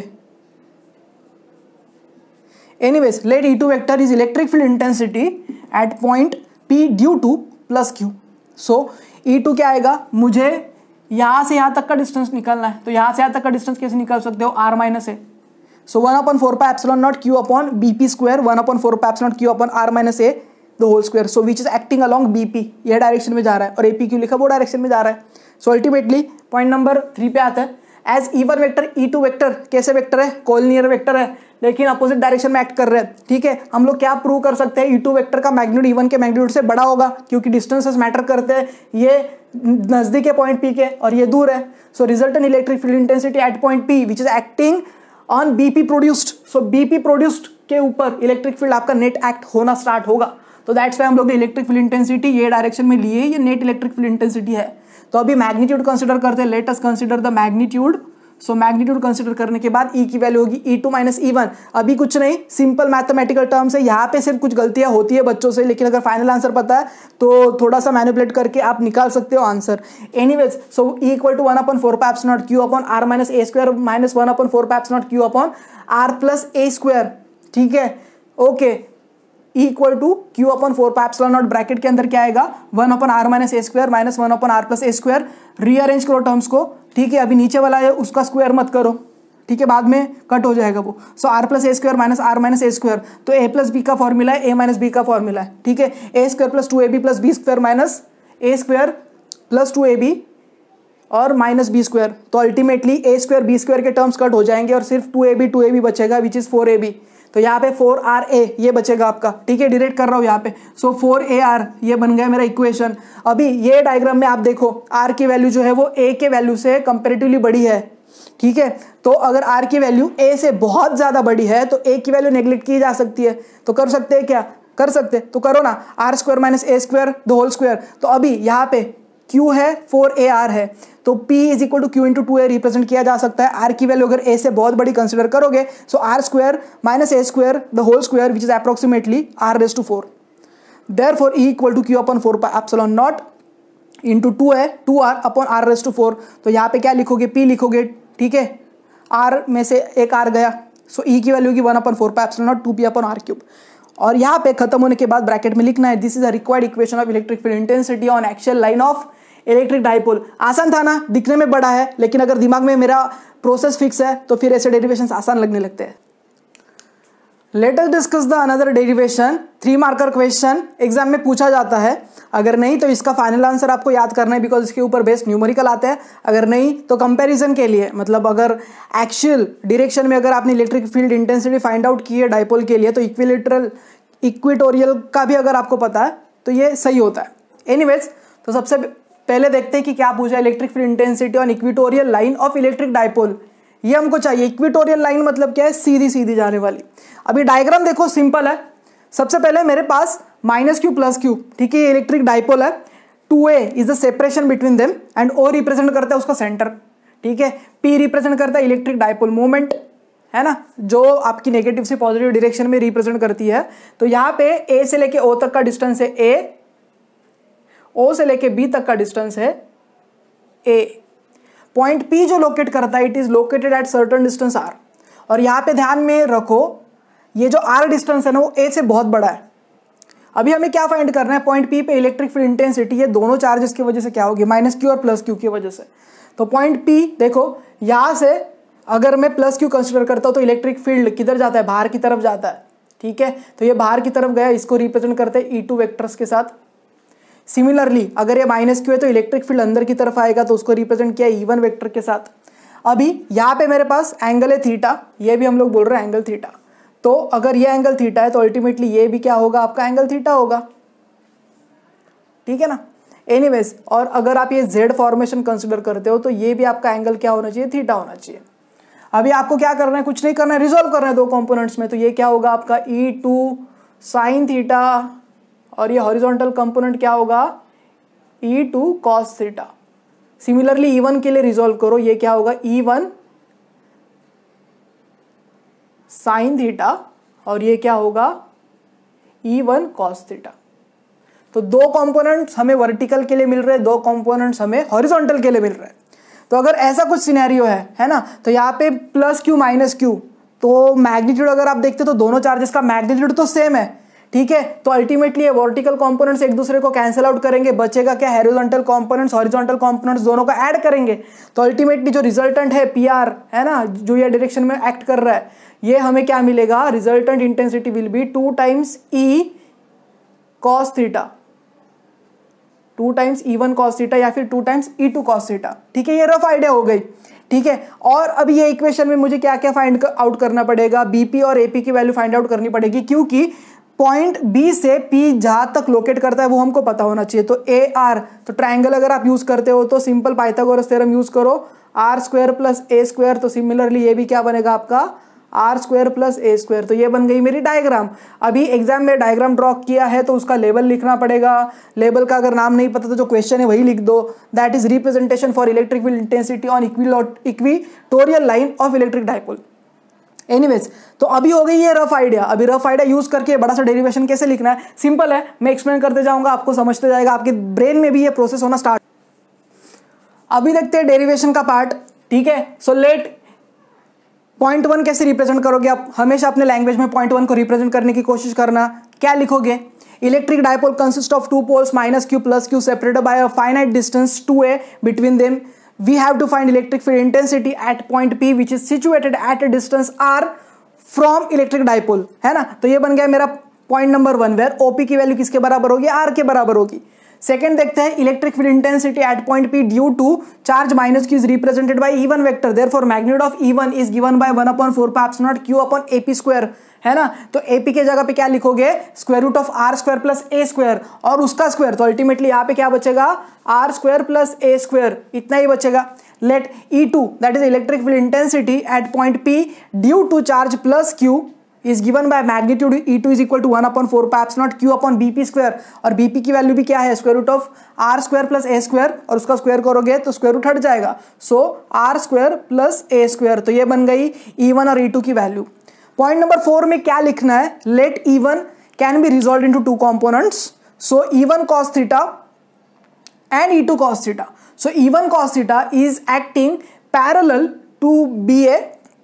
Speaker 1: Anyways, let E two vector is electric field intensity at point P due to plus Q. So E two क्या आएगा, मुझे यहाँ से यहाँ तक का डिस्टेंस निकालना है, तो यहाँ से यहाँ तक का डिस्टेंस कैसे निकाल सकते हो, R minus a. So one upon four pi epsilon naught Q upon B P square, one upon four pi epsilon q upon r minus a the whole square. So which is acting along B P, ये direction में जा रहा है, और A P Q लिखा वो direction में जा रहा है। So ultimately point number three पे आता है, as E one vector E two vector कैसे वेक्टर है, कोलिनियर वेक्टर है, लेकिन अपोजिट डायरेक्शन में एक्ट कर रहे हैं, ठीक है। हम लोग क्या प्रूव कर सकते हैं, ई टू वेक्टर का मैग्नीट्यूड ई वन के मैग्नीट्यूड से बड़ा होगा, क्योंकि डिस्टेंसेस मैटर करते हैं, ये नजदीक है पॉइंट पी के और ये दूर है। So result in electric field intensity at point p which is acting on BP produced. So BP produced के ऊपर इलेक्ट्रिक फील्ड आपका नेट एक्ट होना स्टार्ट होगा। तो दैट्स वाई हम लोग ने इलेक्ट्रिक फील्ड इंटेंसिटी ये डायरेक्शन में लिए, ये नेट इलेक्ट्रिक फील्ड इंटेंसिटी है। तो अभी मैग्नीट्यूड कंसिडर करते हैं, let us consider the magnitude. So magnitude consider करने के बाद ई की वैल्यू होगी E two minus E one. अभी कुछ नहीं, सिंपल मैथमेटिकल टर्म्स है, यहाँ पे सिर्फ कुछ गलतियां होती है बच्चों से, लेकिन अगर फाइनल आंसर पता है तो थोड़ा सा मैनिपुलेट करके आप निकाल सकते हो answer. Anyways, so E equal to one upon four pi epsilon naught Q upon r minus A square minus one upon four pi epsilon naught Q upon r plus A square, ठीक है। Okay, E equal to Q upon four pi epsilon naught, bracket के अंदर क्या आएगा, one upon r minus ए square minus one upon r plus ए square. Rearrange करो terms को, ठीक है। अभी नीचे वाला है उसका स्क्वायर मत करो, ठीक है, बाद में कट हो जाएगा वो। सो आर प्लस ए स्क्वायर माइनस आर माइनस ए स्क्वायर, तो ए प्लस बी का फॉर्मूला है, ए माइनस बी का फॉर्मूला है, ठीक है। A square plus two A B plus B square minus A square plus two A B और minus B square. तो ultimately A square B square के terms cut हो जाएंगे और सिर्फ टू ए बी टू ए बी बचेगा which is four A B. तो यहाँ पे फोर आर ए ये बचेगा आपका, ठीक है, डिरेक्ट कर रहा हूँ यहाँ पे। सो फोर ए आर ये बन गया मेरा इक्वेशन। अभी ये डायग्राम में आप देखो आर की वैल्यू जो है वो ए के वैल्यू से कंपेरेटिवली बड़ी है, ठीक है। तो अगर आर की वैल्यू ए से बहुत ज्यादा बड़ी है तो ए की वैल्यू नेग्लेक्ट की जा सकती है। तो कर सकते हैं क्या, कर सकते तो करो ना, R square minus A square the whole square. तो अभी यहाँ पे Q है, फोर ए आर है, तो P is equal to Q into two A represent किया जा सकता है। R की वैल्यू अगर A से बहुत बड़ी कंसिडर करोगे, so R square minus A square the whole square which is approximately R raise to four. Therefore E equal to Q upon four pi epsilon naught into two है two R upon R raise to four. तो यहाँ पे क्या लिखोगे, P लिखोगे, ठीक है, R में से एक R गया, सो so E की वैल्यू की one upon four pi epsilon naught two P upon R cube. और यहाँ पे खत्म होने के बाद ब्रैकेट में लिखना है this is a required equation of electric field intensity on axial line of electric dipole. आसान था ना, दिखने में बड़ा है, लेकिन अगर दिमाग में मेरा प्रोसेस फिक्स है तो फिर ऐसे डेरिवेशंस आसान लगने लगते हैं। Let us discuss the another derivation, three marker question exam में पूछा जाता है। अगर नहीं तो इसका फाइनल आंसर आपको याद करना है बिकॉज इसके ऊपर बेस्ड न्यूमेरिकल आते हैं। अगर नहीं तो कंपैरिजन के लिए, मतलब अगर एक्चुअल डायरेक्शन में अगर आपने electric field intensity find out की है डाइपोल के लिए, तो इक्विलेटरल इक्वेटोरियल का भी अगर आपको पता है तो ये सही होता है। एनीवेज, तो सबसे पहले देखते हैं कि क्या पूछा, electric field intensity on equatorial line of electric dipole. ये हमको चाहिए। इक्वेटोरियल लाइन मतलब क्या है, सीधी सीधी जाने वाली। अभी डायग्राम देखो सिंपल है। सबसे पहले मेरे पास माइनस क्यू प्लस क्यू, ठीक है, ये इलेक्ट्रिक डाइपोल है। Two A is the separation between them and O represent करता है उसका सेंटर, ठीक है। पी रिप्रेजेंट करता है इलेक्ट्रिक डाइपोल मोमेंट, है ना, जो आपकी नेगेटिव से पॉजिटिव डायरेक्शन में रिप्रेजेंट करती है। तो यहाँ पे ए से लेके ओ तक का डिस्टेंस है ए, ओ से लेके बी तक का डिस्टेंस है ए। पॉइंट पी जो लोकेट करता है, it is located at certain distance R. और यहाँ पे ध्यान में रखो ये जो आर डिस्टेंस है ना वो ए से बहुत बड़ा है। अभी हमें क्या फाइंड करना है, पॉइंट पी पे इलेक्ट्रिक फील्ड इंटेंसिटी, ये दोनों चार्जेस की वजह से क्या होगी, माइनस क्यू और प्लस क्यू की वजह से। तो पॉइंट पी देखो, यहां से अगर मैं प्लस क्यू कंसिडर करता हूं तो इलेक्ट्रिक फील्ड किधर जाता है, बाहर की तरफ जाता है, ठीक है। तो ये बाहर की तरफ गया, इसको रिप्रेजेंट करते हैं ई टू वेक्टर्स के साथ। सिमिलरली अगर ये माइनस क्यू है तो इलेक्ट्रिक फील्ड अंदर की तरफ आएगा, तो उसको रिप्रेजेंट किया ई वन वेक्टर के साथ। अभी यहाँ पे मेरे पास एंगल है थीटा, ये भी हम लोग बोल रहे हैं एंगल थीटा। तो अगर ये एंगल थीटा है तो अल्टीमेटली ये भी क्या होगा, आपका एंगल थीटा होगा, ठीक है ना। एनीवेज, और अगर आप ये जेड फॉर्मेशन कंसिडर करते हो तो ये भी आपका एंगल क्या होना चाहिए, थीटा होना चाहिए। अभी आपको क्या करना है, कुछ नहीं करना है, रिजॉल्व करना है दो कंपोनेंट्स में। तो ये क्या होगा आपका ई टू साइन थीटा, और ये हॉरिजॉन्टल कंपोनेंट क्या होगा, E two cos theta. Similarly E one के लिए रिजॉल्व करो, ये क्या होगा, ई वन साइन थीटा, और ये क्या होगा, ई वन कॉस थीटा। तो दो कंपोनेंट्स हमें वर्टिकल के लिए मिल रहे हैं, दो कंपोनेंट्स हमें हॉरिजॉन्टल के लिए मिल रहे हैं। तो अगर ऐसा कुछ सिनेरियो है है ना, तो यहाँ पे प्लस क्यू माइनस क्यू, तो मैग्नीट्यूड अगर आप देखते तो दोनों चार्जेस का मैग्नीट्यूड तो सेम है, ठीक है। तो अल्टीमेटली ये वर्टिकल कंपोनेंट्स एक दूसरे को कैंसिल आउट करेंगे, बचेगा क्या, हॉरिजॉन्टल कंपोनेंट्स हॉरिजॉन्टल कंपोनेंट्स दोनों को ऐड करेंगे। तो अल्टीमेटली जो रिजल्टेंट है पी आर, है ना, जो ये डायरेक्शन में एक्ट कर रहा है, ये हमें क्या मिलेगा, resultant intensity will be two times E cos theta, two times E one cos theta या फिर two times E two cos theta, ठीक है। ये रफ आइडिया हो गई, ठीक है। और अभी ये इक्वेशन में मुझे क्या क्या फाइंड आउट करना पड़ेगा, बीपी और एपी की वैल्यू फाइंड आउट करनी पड़ेगी, क्योंकि पॉइंट बी से पी जहां तक लोकेट करता है वो हमको पता होना चाहिए। तो ए आर, तो ट्राइंगल अगर आप यूज करते हो तो सिंपल पाइथागोरस थ्योरम यूज करो, आर स्क्वायर प्लस ए स्क्वायर। तो सिमिलरली ये भी क्या बनेगा आपका, आर स्क्वायर प्लस ए स्क्वायर। तो ये बन गई मेरी डायग्राम। अभी एग्जाम में डायग्राम ड्रॉ किया है तो उसका लेबल लिखना पड़ेगा। लेबल का अगर नाम नहीं पता तो जो क्वेश्चन है वही लिख दो, that is representation for electric field intensity on equatorial line of electric dipole. Anyways, तो अभी हो गई ये रफ आइडिया। अभी रफ आइडिया यूज करके बड़ा सा डेरिवेशन कैसे लिखना है, सिंपल है, मैं एक्सप्लेन करते जाऊंगा, आपको समझते जाएगा, आपके ब्रेन में भी ये प्रोसेस होना स्टार्ट। अभी देखते हैं डेरिवेशन का पार्ट, ठीक है। सो लेट पॉइंट वन कैसे रिप्रेजेंट करोगे आप, हमेशा अपने लैंग्वेज में पॉइंट वन को रिप्रेजेंट करने की कोशिश करना। क्या लिखोगे, electric dipole consist of two poles minus Q plus Q separated by a finite distance two A between them. We have to find electric field intensity at point P which is situated at a distance R from electric dipole, है ना। तो ये बन गया मेरा point number one, where OP की value किसके बराबर होगी, आर के बराबर होगी। सेकंड देखते हैं, electric field intensity at point P due to charge minus Q is represented by E one vector, therefore magnitude of E one is given by one upon four pi epsilon naught Q upon AP square, है ना। तो AP के जगह पे क्या लिखोगे, square root of R square plus A square और उसका स्क्वायर। तो अल्टीमेटली यहाँ पे क्या बचेगा, आर स्क्वायर प्लस ए स्क्वायर, इतना ही बचेगा। Let E two that is electric field intensity at point P due to charge plus Q is given by magnitude E two is equal to one upon four pi epsilon Q upon B P square, और B P की value भी क्या है, square root of R square plus A square, और उसका square करोगे तो square root हट जाएगा, so R square plus A square. तो ये बन गई E वन और E टू की वैल्यू। पॉइंट नंबर फोर में क्या लिखना है, let E one can be resolve into two components, so E one cos theta and E two cos theta. So E one cos theta is acting parallel to B A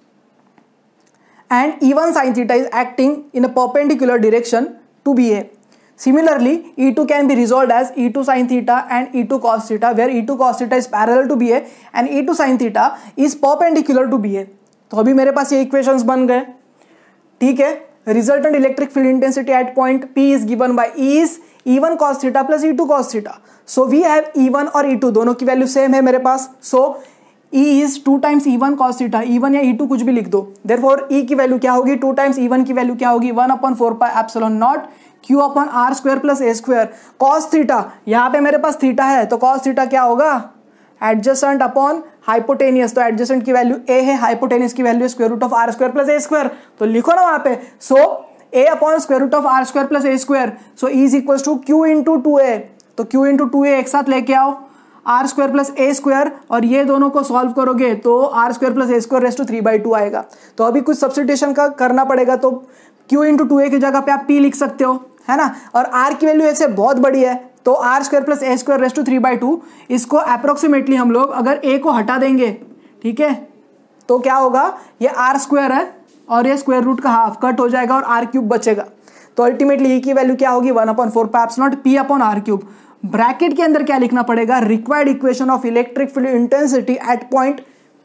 Speaker 1: and E one sin theta is acting in a perpendicular direction to B A. Similarly, E two can be resolved as E two sin theta and E two cos theta, where E two cos theta is parallel to B A and E two sin theta is perpendicular to B A. तो अभी मेरे पास ये equations बन गए, ठीक है। Resultant electric field intensity at point P is given by E is E one cos theta plus E two cos theta. So we have E one और E two दोनों की वैल्यू सेम है मेरे पास, so E is two times E one cos theta, E one या E two कुछ भी लिख दो। Therefore E की वैल्यू क्या होगी, टू टाइम्स E one की वैल्यू क्या होगी, one upon four pi epsilon naught Q upon R square plus A square. cos theta यहाँ पे मेरे पास थीटा है तो cos थीटा क्या होगा, एडजेसेंट अपॉन हाइपोटेनियस, तो एडजेसेंट की वैल्यू ए है, हाइपोटेनियस की value square root of R square plus A square, तो लिखो ना वहां पे, so A upon square root of R square plus A square, so is equals to Q into two A, तो Q into two A एक साथ लेके आओ, आर स्क्वायर प्लस ए स्क्वायर, और ये दोनों को सॉल्व करोगे तो R square plus A square raise to three by two आएगा। तो अभी कुछ सब्स्टिट्यूशन का करना पड़ेगा, तो क्यू इंटू टू ए की जगह पे आप पी लिख सकते हो, है ना, और आर की वैल्यू ऐसे बहुत बड़ी है, तो R square plus A square raise to three by two, इसको अप्रोक्सीमेटली हम लोग अगर ए को हटा देंगे, ठीक है, तो क्या होगा, ये आर स्क्वायर है और ये स्क्वायर रूट का हाफ कट हो जाएगा और आर क्यूब बचेगा, तो अल्टीमेटली ई की वैल्यू क्या होगी, one upon four pi epsilon naught P upon R cube. Bracket के अंदर क्या लिखना पड़ेगा, required equation of electric field intensity at point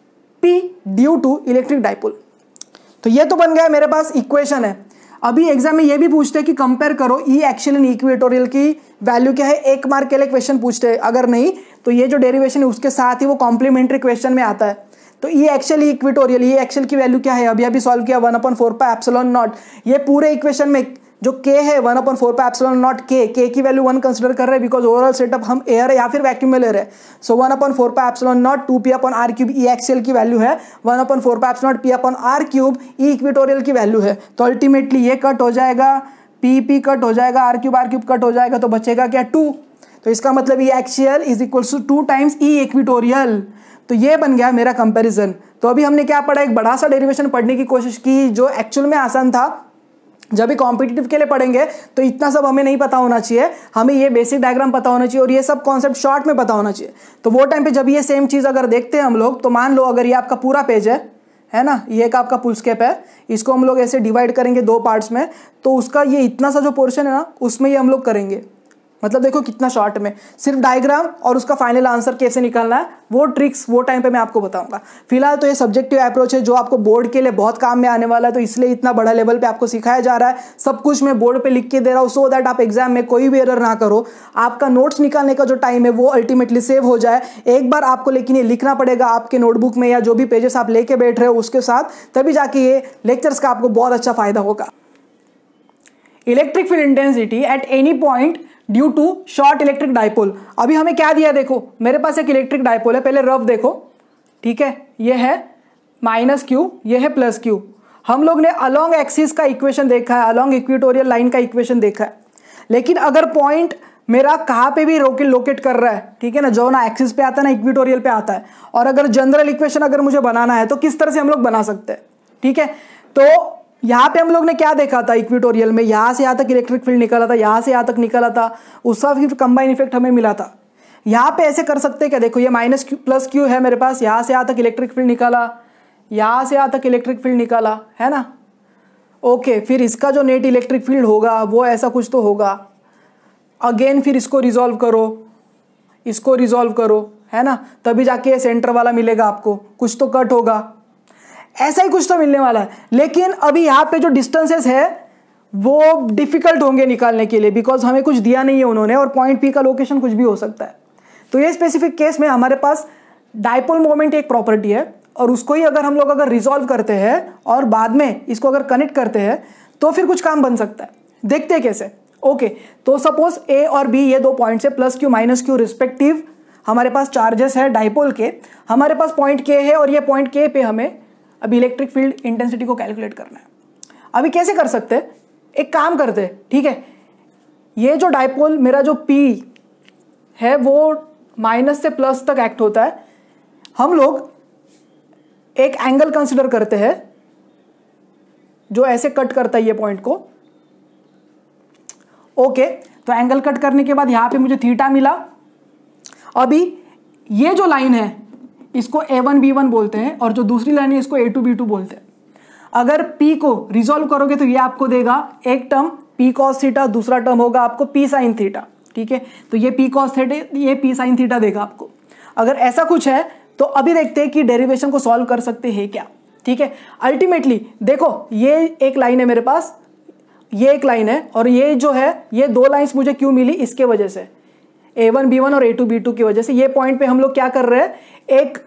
Speaker 1: P due to electric dipole. तो ये तो बन गया मेरे पास इक्वेशन है। अभी एग्जाम में ये भी पूछते हैं कि कंपेयर करो ई एक्सियल एंड इक्वेटोरियल की वैल्यू क्या है, एक मार्क के लिए क्वेश्चन पूछते हैं, अगर नहीं तो ये जो डेरिवेशन है उसके साथ ही वो कॉम्प्लीमेंट्री क्वेश्चन में आता है। तो E axial E equatorial, E axial की वैल्यू क्या है, अभी अभी सॉल्व किया, one upon four pi epsilon naught, ये पूरे इक्वेशन में जो k है one upon four pi epsilon naught k, k की वैल्यू वन कंसिडर कर रहे हैं बिकॉज ओवरऑल सेटअप हम एयर या फिर वैक्यूम में ले रहे हैं, so one upon four pi epsilon naught two P upon R cube, ई एक्सियल की वैल्यू है one upon four pi epsilon naught P upon R cube, E equatorial की वैल्यू है, तो अल्टीमेटली ये कट हो जाएगा, पी पी कट हो जाएगा, R cube R cube cut हो जाएगा, तो बचेगा क्या, टू, तो इसका मतलब E axial is equals to two times E equatorial. तो ये बन गया मेरा कंपैरिजन। तो अभी हमने क्या पढ़ा, एक बड़ा सा डेरिवेशन पढ़ने की कोशिश की जो एक्चुअल में आसान था। जब भी कॉम्पिटिटिव के लिए पढ़ेंगे तो इतना सब हमें नहीं पता होना चाहिए, हमें ये बेसिक डायग्राम पता होना चाहिए और ये सब कॉन्सेप्ट शॉर्ट में पता होना चाहिए। तो वो टाइम पे जब ये सेम चीज़ अगर देखते हैं हम लोग, तो मान लो अगर ये आपका पूरा पेज है है ना, ये एक आपका फुलस्केप है, इसको हम लोग ऐसे डिवाइड करेंगे दो पार्ट्स में, तो उसका ये इतना सा जो पोर्शन है ना उसमें ये हम लोग करेंगे, मतलब देखो कितना शॉर्ट में, सिर्फ डायग्राम और उसका फाइनल आंसर कैसे निकालना है वो ट्रिक्स वो टाइम पे मैं आपको बताऊंगा। फिलहाल तो ये सब्जेक्टिव अप्रोच है जो आपको बोर्ड के लिए बहुत काम में आने वाला है, तो इसलिए इतना बड़ा लेवल पे आपको सिखाया जा रहा है। सब कुछ मैं बोर्ड पे लिख के दे रहा हूँ सो दैट आप एग्जाम में कोई भी एरर ना करो, आपका नोट्स निकालने का जो टाइम है वो अल्टीमेटली सेव हो जाए। एक बार आपको लेकिन ये लिखना पड़ेगा आपके नोटबुक में या जो भी पेजेस आप लेके बैठ रहे हो उसके साथ, तभी जाके ये लेक्चर्स का आपको बहुत अच्छा फायदा होगा। Electric field intensity at any point due to short electric dipole. अभी हमें क्या दिया, देखो मेरे पास एक इलेक्ट्रिक डाइपोल है, पहले रफ देखो, ठीक है, ये है माइनस क्यू, ये है प्लस क्यू। हम लोग ने अलोंग एक्सिस का इक्वेशन देखा है, अलोंग इक्वेटोरियल लाइन का इक्वेशन देखा है, लेकिन अगर पॉइंट मेरा कहाँ पे भी रोके लोकेट कर रहा है, ठीक है ना, जो ना एक्सिस पे आता है ना इक्वेटोरियल पे आता है, और अगर जनरल इक्वेशन अगर मुझे बनाना है तो किस तरह से हम लोग बना सकते हैं, ठीक है। तो यहाँ पे हम लोग ने क्या देखा था इक्वेटोरियल में, यहाँ से यहाँ तक इलेक्ट्रिक फील्ड निकला था, यहाँ से यहाँ तक निकला था, उसका फिर कंबाइन इफेक्ट हमें मिला था। यहाँ पे ऐसे कर सकते हैं क्या, देखो ये माइनस क्यू प्लस क्यू है मेरे पास, यहाँ से यहाँ तक इलेक्ट्रिक फील्ड निकाला, यहाँ से यहाँ तक इलेक्ट्रिक फील्ड निकाला, है ना, ओके। फिर इसका जो नेट इलेक्ट्रिक फील्ड होगा वो ऐसा कुछ तो होगा, अगेन फिर इसको रिजॉल्व करो, इसको रिजॉल्व करो, है ना, तभी जाके सेंटर वाला मिलेगा आपको, कुछ तो कट होगा, ऐसा ही कुछ तो मिलने वाला है। लेकिन अभी यहाँ पे जो डिस्टेंसेस है वो डिफिकल्ट होंगे निकालने के लिए, बिकॉज हमें कुछ दिया नहीं है उन्होंने, और पॉइंट पी का लोकेशन कुछ भी हो सकता है। तो ये स्पेसिफिक केस में हमारे पास डाइपोल मोमेंट एक प्रॉपर्टी है, और उसको ही अगर हम लोग अगर रिजॉल्व करते हैं और बाद में इसको अगर कनेक्ट करते हैं तो फिर कुछ काम बन सकता है। देखते हैं कैसे, ओके। तो सपोज ए और बी ये दो पॉइंट्स है, plus Q minus Q respective हमारे पास चार्जेस है डाइपोल के, हमारे पास पॉइंट के है और ये पॉइंट के पे हमें अभी इलेक्ट्रिक फील्ड इंटेंसिटी को कैलकुलेट करना है। अभी कैसे कर सकते हैं, एक काम करते हैं, ठीक है, ये जो डाइपोल मेरा जो P है वो माइनस से प्लस तक एक्ट होता है, हम लोग एक एंगल कंसिडर करते हैं जो ऐसे कट करता है ये पॉइंट को, ओके। तो एंगल कट करने के बाद यहां पे मुझे थीटा मिला। अभी ये जो लाइन है इसको ए वन बी वन बोलते हैं, और जो दूसरी लाइन है इसको ए टू बी टू बोलते हैं। अगर P को रिजॉल्व करोगे तो ये आपको देगा एक टर्म P cos थीटा, दूसरा टर्म होगा आपको P sin थीटा, ठीक है। तो ये P cos थीटा, ये P sin थीटा देगा आपको। अगर ऐसा कुछ है तो अभी देखते हैं कि डेरिवेशन को सॉल्व कर सकते हैं क्या, ठीक है। अल्टीमेटली देखो ये एक लाइन है मेरे पास, ये एक लाइन है, और ये जो है ये दो लाइन्स मुझे क्यों मिली, इसके वजह से ए वन बी वन और ए टू बी टू की वजह से। ये पॉइंट पे हम लोग क्या कर रहे हैं, एक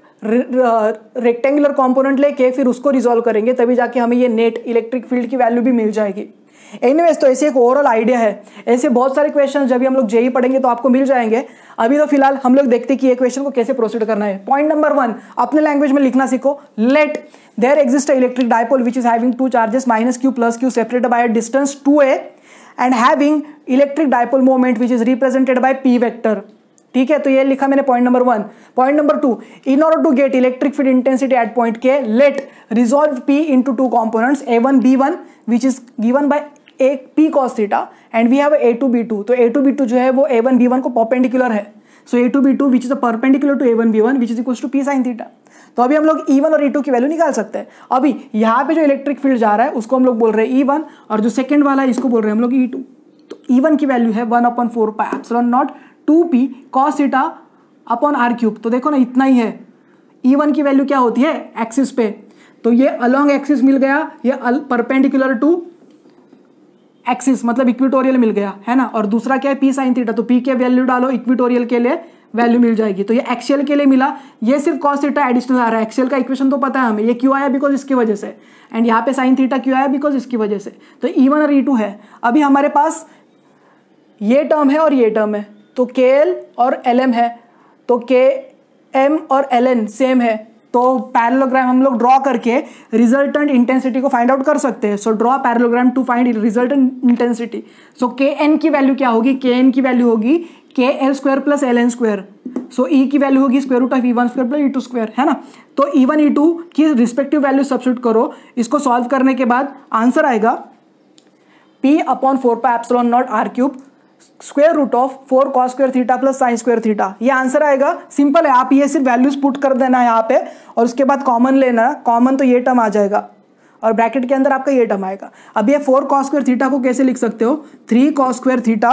Speaker 1: रेक्टेंगुलर कंपोनेंट लेके फिर उसको रिजॉल्व करेंगे, तभी जाके हमें ये नेट इलेक्ट्रिक फील्ड की वैल्यू भी मिल जाएगी। एनीवेज, तो ऐसे एक ओवरऑल आइडिया है। ऐसे बहुत सारे क्वेश्चन जब भी हम लोग जेई पढ़ेंगे तो आपको मिल जाएंगे। अभी तो फिलहाल हम लोग देखते कि ये क्वेश्चन को कैसे प्रोसीड करना है। पॉइंट नंबर वन, अपने लैंग्वेज में लिखना सीखो। Let there exist a electric dipole which is having two charges minus Q plus Q separated by a distance two A and having electric dipole moment which is represented by P vector. ठीक है, तो ये लिखा मैंने point number one. Point number two, in order to get electric field intensity at point के, let resolve P into two components A one B one which is given by A P cos theta and we have A two B two. तो A two B two जो है वो A one B one को perpendicular है। So A two B two which is perpendicular to A one B one which is equal to P sine theta. तो अभी हम लोग ई वन और ई टू की वैल्यू निकाल सकते हैं। अभी यहाँ पे जो इलेक्ट्रिक फील्ड जा रहा है उसको हम लोग बोल रहे हैं ई वन और जो सेकंड वाला है इसको बोल रहे हैं हम लोग ई टू। तो ई वन की वैल्यू है one upon four pi epsilon naught two P cos theta upon R cube. तो देखो ना इतना ही है। ई वन की वैल्यू क्या होती है एक्सिस पे, तो ये अलोंग एक्सिस मिल गया, ये परपेंडिकुलर टू एक्सिस मतलब इक्विटोरियल मिल गया है ना। और दूसरा क्या है पी साइन थीटा, तो पी के वैल्यू डालो इक्विटोरियल के लिए वैल्यू मिल जाएगी। तो ये एक्सियल के लिए मिला, ये सिर्फ कॉस थीटा एडिशनल आ रहा है। एक्सियल का इक्वेशन तो पता है हमें, ये क्यों आया बिकॉज इसकी वजह से, एंड यहाँ पे साइन थीटा क्यों आया बिकॉज इसकी वजह से। तो ई वन और ई टू है। अभी हमारे पास ये टर्म है और ये टर्म है, तो के एल और एल एम है, तो के एम और एल एन सेम है। तो पैरेललोग्राम हम लोग ड्रॉ करके रिजल्टेंट इंटेंसिटी को फाइंड आउट कर सकते हैं। So draw parallelogram to find resultant intensity. So K N की वैल्यू क्या होगी, के एन की वैल्यू होगी K L square plus L N square. So E की वैल्यू होगी square root of E one square plus E two square, है ना। तो ई वन ई टू की रिस्पेक्टिव वैल्यू सब्स्टिट्यूट करो। इसको सॉल्व करने के बाद आंसर आएगा P upon four pi epsilon naught R cube square root of four cos square theta plus sine square theta. ये आंसर आएगा। सिंपल है, आप ये सिर्फ वैल्यूज पुट कर देना है यहाँ पे और उसके बाद कॉमन लेना। कॉमन तो ये टर्म आ जाएगा और ब्रैकेट के अंदर आपका ये टर्म आएगा। अब ये फोर कॉस स्क्वायर थीटा को कैसे लिख सकते हो, three cos square theta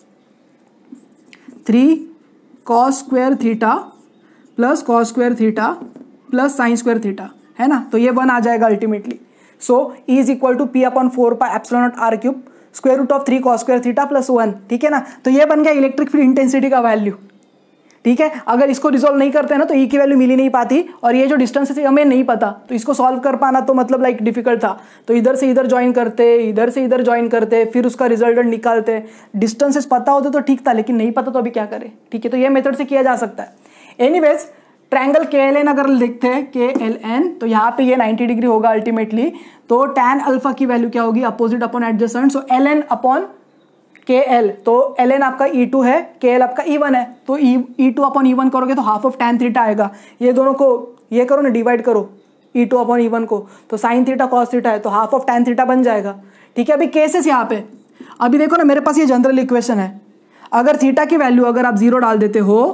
Speaker 1: three cos square theta plus cos square theta plus sine square theta, है ना। तो ये वन आ जाएगा ultimately. So E is equal to P upon four pi epsilon naught R cube square root of three cos square theta plus one. ठीक है ना। तो ये बन गया इलेक्ट्रिक फील्ड इंटेंसिटी का वैल्यू। ठीक है, अगर इसको रिजोल्व नहीं करते हैं ना तो ई की वैल्यू मिल ही नहीं पाती, और ये जो डिस्टेंस है हमें नहीं पता, तो इसको सॉल्व कर पाना तो मतलब लाइक डिफिकल्ट था। तो इधर से इधर ज्वाइन करते, इधर से इधर ज्वाइन करते, फिर उसका रिजल्टेंट निकालते। डिस्टेंसेस पता होते तो ठीक था, लेकिन नहीं पता तो अभी क्या करें। ठीक है, तो ये मेथड से किया जा सकता है। एनीवेज, ट्रायंगल के एल एन अगर लिखते हैं के एल एन, तो यहाँ पे ये नाइन्टी डिग्री होगा अल्टीमेटली। तो टैन अल्फा की वैल्यू क्या होगी, opposite upon adjacent. So L N upon K L, तो एल एन आपका ई टू है, के एल आपका ई वन है। तो E two upon E one करोगे तो हाफ ऑफ टैन थीटा आएगा। ये दोनों को ये करो ना, डिवाइड करो E two upon E one को, तो साइन थीटा कॉस थीटा है, तो हाफ ऑफ टैन थीटा बन जाएगा। ठीक है, अभी केसेस यहाँ पे अभी देखो ना, मेरे पास ये जनरल इक्वेशन है। अगर थीटा की वैल्यू अगर आप जीरो डाल देते हो,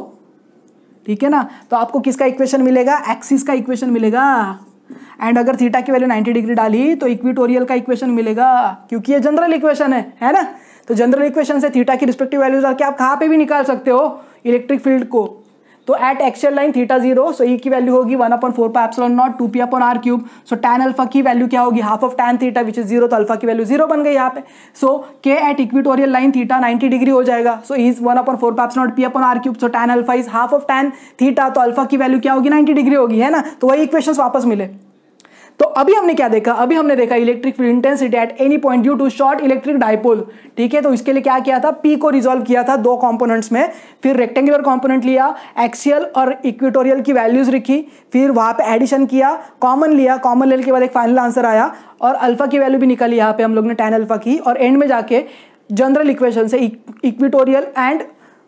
Speaker 1: ठीक है ना, तो आपको किसका इक्वेशन मिलेगा, एक्सिस का इक्वेशन मिलेगा। एंड अगर थीटा की वैल्यू नाइन्टी डिग्री डाली तो इक्विटोरियल का इक्वेशन मिलेगा, क्योंकि ये जनरल इक्वेशन है है ना। तो जनरल इक्वेशन से थीटा की रिस्पेक्टिव वैल्यूज डाल के आप कहाँ पे भी निकाल सकते हो इलेक्ट्रिक फील्ड को। तो at axial line theta zero, so E की वैल्यू होगी one upon four pi epsilon naught two P upon R cube. So tan alpha की वैल्यू क्या होगी, half of tan theta which is zero, तो alpha की value zero बन गई यहाँ पे। सो के at equatorial line theta ninety degree हो जाएगा। So is one upon four pi epsilon naught P upon R cube. So tan alpha is half of tan theta, तो अल्फा की वैल्यू क्या होगी, नाइन्टी डिग्री होगी, है ना। तो वही इक्वेशंस वापस मिले। तो अभी हमने क्या देखा, अभी हमने देखा electric field intensity at any point due to short electric dipole. ठीक है, तो इसके लिए क्या किया था, पी को रिजॉल्व किया था दो कंपोनेंट्स में, फिर रेक्टेंगुलर कंपोनेंट लिया, एक्सियल और इक्वेटोरियल की वैल्यूज लिखी, फिर वहां पे एडिशन किया, कॉमन लिया, कॉमन लेने के बाद एक फाइनल आंसर आया, और अल्फा की वैल्यू भी निकाली यहाँ पे हम लोग ने टैन अल्फा की, और एंड में जाके जनरल इक्वेशन से equatorial and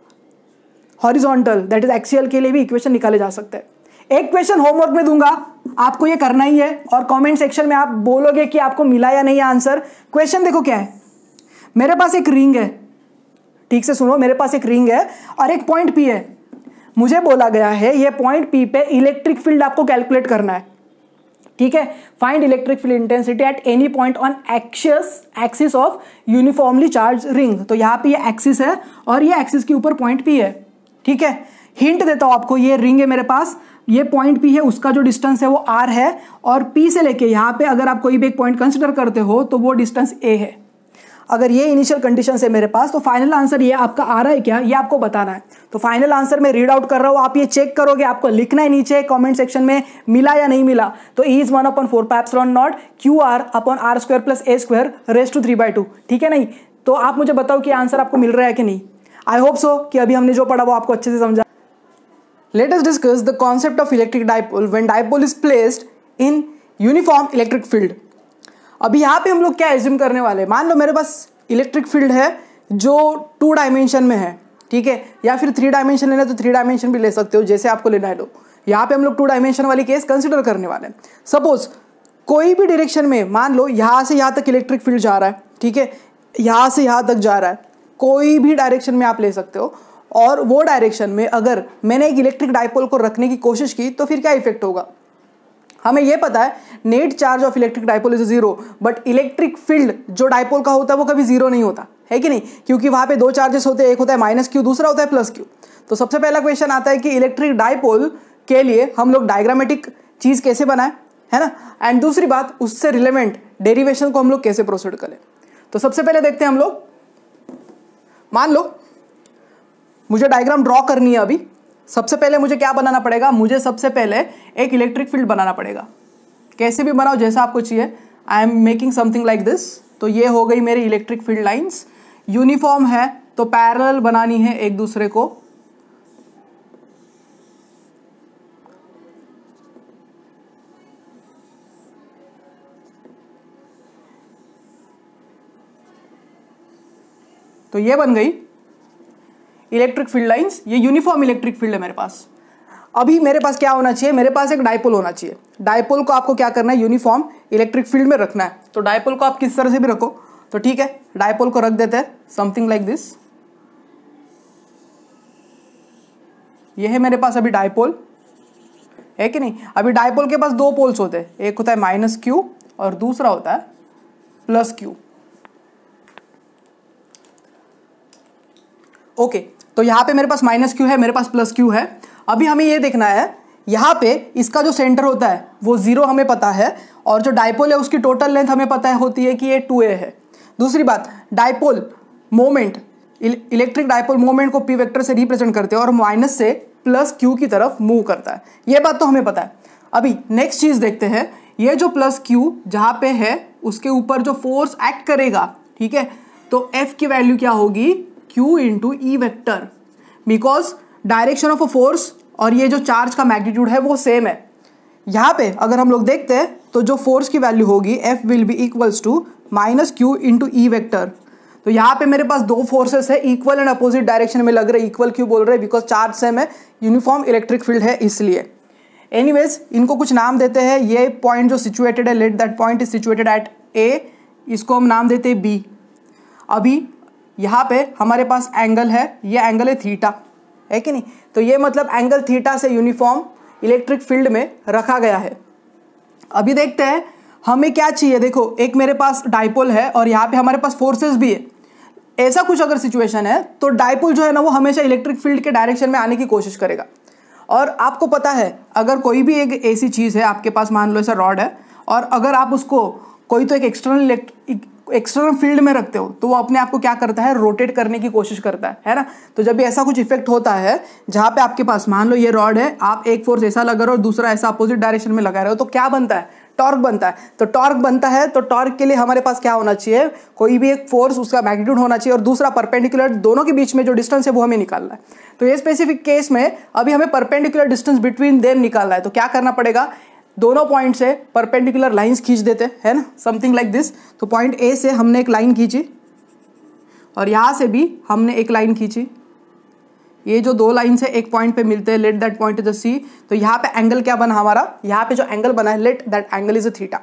Speaker 1: horizontal that is axial के लिए भी इक्वेशन निकाले जा सकते हैं। एक क्वेश्चन होमवर्क में दूंगा, आपको ये करना ही है, और कमेंट सेक्शन में आप बोलोगे कि आपको मिला या नहीं आंसर। क्वेश्चन देखो क्या है, मेरे पास एक रिंग है, ठीक से सुनो, मेरे पास एक रिंग है और एक पॉइंट पी है। मुझे बोला गया है ये पॉइंट पी पे इलेक्ट्रिक फील्ड आपको कैलकुलेट करना है। ठीक है, find electric field intensity at any point on axis axis of uniformly charge ring. तो यहाँ पे ये एक्सिस है और ये एक्सिस के ऊपर पॉइंट पी है। ठीक है, हिंट देता हूं आपको, ये रिंग है मेरे पास, ये पॉइंट पी है, उसका जो डिस्टेंस है वो आर है, और पी से लेके यहाँ पे अगर आप कोई भी एक पॉइंट कंसिडर करते हो तो वो डिस्टेंस ए है। अगर ये इनिशियल कंडीशन है मेरे पास, तो फाइनल आंसर ये आपका आ रहा है क्या, ये आपको बताना है। तो फाइनल आंसर मैं रीड आउट कर रहा हूँ, आप ये चेक करोगे, आपको लिखना है नीचे कमेंट सेक्शन में मिला या नहीं मिला। तो E is one upon four pi epsilon naught Q R upon are square plus A square raise to three by two, ठीक है नहीं। तो आप मुझे बताओ कि आंसर आपको मिल रहा है कि नहीं। आई होप सो कि अभी हमने जो पढ़ा वो आपको अच्छे से समझा। Let us discuss the concept of electric dipole when dipole is placed in uniform electric field. अभी यहाँ पे हम लोग क्या एज्यूम करने वाले हैं, मान लो मेरे पास इलेक्ट्रिक फील्ड है जो टू डायमेंशन में है, ठीक है, या फिर थ्री डायमेंशन लेना तो थ्री डायमेंशन भी ले सकते हो, जैसे आपको लेना है लो। यहाँ पे हम लोग टू डायमेंशन वाली केस कंसिडर करने वाले हैं। सपोज कोई भी डायरेक्शन में, मान लो यहाँ से यहाँ तक इलेक्ट्रिक फील्ड जा रहा है, ठीक है, यहाँ से यहाँ तक जा रहा है, कोई भी डायरेक्शन में आप ले सकते हो। और वो डायरेक्शन में अगर मैंने एक इलेक्ट्रिक डाइपोल को रखने की कोशिश की तो फिर क्या इफेक्ट होगा। हमें यह पता है net charge of electric dipole is zero, but electric field जो डाइपोल का होता है वो कभी जीरो नहीं होता है कि नहीं, क्योंकि वहां पे दो चार्जेस होते हैं, एक होता है माइनस क्यू, दूसरा होता है प्लस क्यू। तो सबसे पहला क्वेश्चन आता है कि इलेक्ट्रिक डाइपोल के लिए हम लोग डायग्रामेटिक चीज कैसे बनाए, है ना। एंड दूसरी बात, उससे रिलेवेंट डेरिवेशन को हम लोग कैसे प्रोसीड करें। तो सबसे पहले देखते हैं हम लोग, मान लो मुझे डायग्राम ड्रॉ करनी है। अभी सबसे पहले मुझे क्या बनाना पड़ेगा, मुझे सबसे पहले एक इलेक्ट्रिक फील्ड बनाना पड़ेगा। कैसे भी बनाओ जैसा आपको चाहिए। I am making something like this. तो ये हो गई मेरी इलेक्ट्रिक फील्ड लाइंस। यूनिफॉर्म है तो पैरेलल बनानी है एक दूसरे को। तो ये बन गई इलेक्ट्रिक फील्ड लाइंस, ये यूनिफॉर्म इलेक्ट्रिक फील्ड है मेरे पास। अभी मेरे पास क्या होना चाहिए, मेरे पास एक डाइपोल होना चाहिए। डाइपोल को आपको क्या करना है, यूनिफॉर्म इलेक्ट्रिक फील्ड में रखना है। तो डाइपोल को आप किस तरह से भी रखो तो ठीक है। डाइपोल को रख देते हैं समथिंग लाइक दिस। ये है मेरे पास अभी डाइपोल, है कि नहीं। अभी डाइपोल के पास दो पोल्स होते हैं, एक होता है माइनस क्यू और दूसरा होता है प्लस क्यू। ओके okay, तो यहां पे मेरे पास माइनस क्यू है, मेरे पास प्लस क्यू है। अभी हमें ये देखना है यहां पे इसका जो सेंटर होता है वो जीरो हमें पता है, और जो डाइपोल है उसकी टोटल लेंथ हमें पता है होती है कि ये टू ए है। दूसरी बात, dipole moment, electric dipole moment को पी वेक्टर से रिप्रेजेंट करते हैं और माइनस से प्लस क्यू की तरफ मूव करता है। ये बात तो हमें पता है। अभी नेक्स्ट चीज देखते हैं, ये जो प्लस क्यू जहां पे है उसके ऊपर जो फोर्स एक्ट करेगा, ठीक है, तो एफ की वैल्यू क्या होगी, Q into E vector, because direction of a force और ये जो चार्ज का मैग्नीट्यूड है वो सेम है। यहाँ पे अगर हम लोग देखते हैं तो जो फोर्स की वैल्यू होगी F will be equals to minus Q into E vector. तो यहाँ पे मेरे पास दो फोर्सेस है, इक्वल एंड अपोजिट डायरेक्शन में लग रहे। इक्वल क्यों बोल रहे हैं, बिकॉज चार्ज सेम है, यूनिफॉर्म इलेक्ट्रिक फील्ड है इसलिए। एनीवेज इनको कुछ नाम देते हैं। ये पॉइंट जो सिचुएटेड है, let that point is situated at A, इसको हम नाम देते हैं बी। अभी यहाँ पे हमारे पास एंगल है, ये एंगल है थीटा, है कि नहीं। तो ये मतलब एंगल थीटा से यूनिफॉर्म इलेक्ट्रिक फील्ड में रखा गया है। अभी देखते हैं हमें क्या चाहिए। देखो एक मेरे पास डाइपोल है और यहाँ पे हमारे पास फोर्सेस भी है। ऐसा कुछ अगर सिचुएशन है तो डाइपोल जो है ना वो हमेशा इलेक्ट्रिक फील्ड के डायरेक्शन में आने की कोशिश करेगा। और आपको पता है अगर कोई भी एक ऐसी चीज़ है आपके पास, मान लो ऐसा रॉड है, और अगर आप उसको कोई तो एक एक्सटर्नल एक्सटर्नल फील्ड में रखते हो तो वो अपने आप को क्या करता है, रोटेट करने की कोशिश करता है, है ना। तो जब भी ऐसा कुछ इफेक्ट होता है जहाँ पे आपके पास मान लो ये रॉड है, आप एक फोर्स ऐसा लगा रहे हो और दूसरा ऐसा अपोजिट डायरेक्शन में लगा रहे हो, तो क्या बनता है, टॉर्क बनता है। तो टॉर्क बनता है तो टॉर्क के लिए हमारे पास क्या होना चाहिए, कोई भी एक फोर्स उसका मैग्नीट्यूड होना चाहिए और दूसरा परपेंडिकुलर, दोनों के बीच में जो डिस्टेंस है वो हमें निकालना है। तो ये स्पेसिफिक केस में अभी हमें परपेंडिकुलर डिस्टेंस बिटवीन देम निकालना है। तो क्या करना पड़ेगा, दोनों पॉइंट से परपेंडिकुलर लाइंस खींच देते हैं ना, समथिंग लाइक दिस। तो पॉइंट ए से हमने एक लाइन खींची और यहाँ से भी हमने एक लाइन खींची। ये जो दो लाइन से एक पॉइंट पे मिलते हैं, let that point is the C. तो यहाँ पे एंगल क्या बना हमारा, यहाँ पे जो एंगल बना है, let that angle is a theta.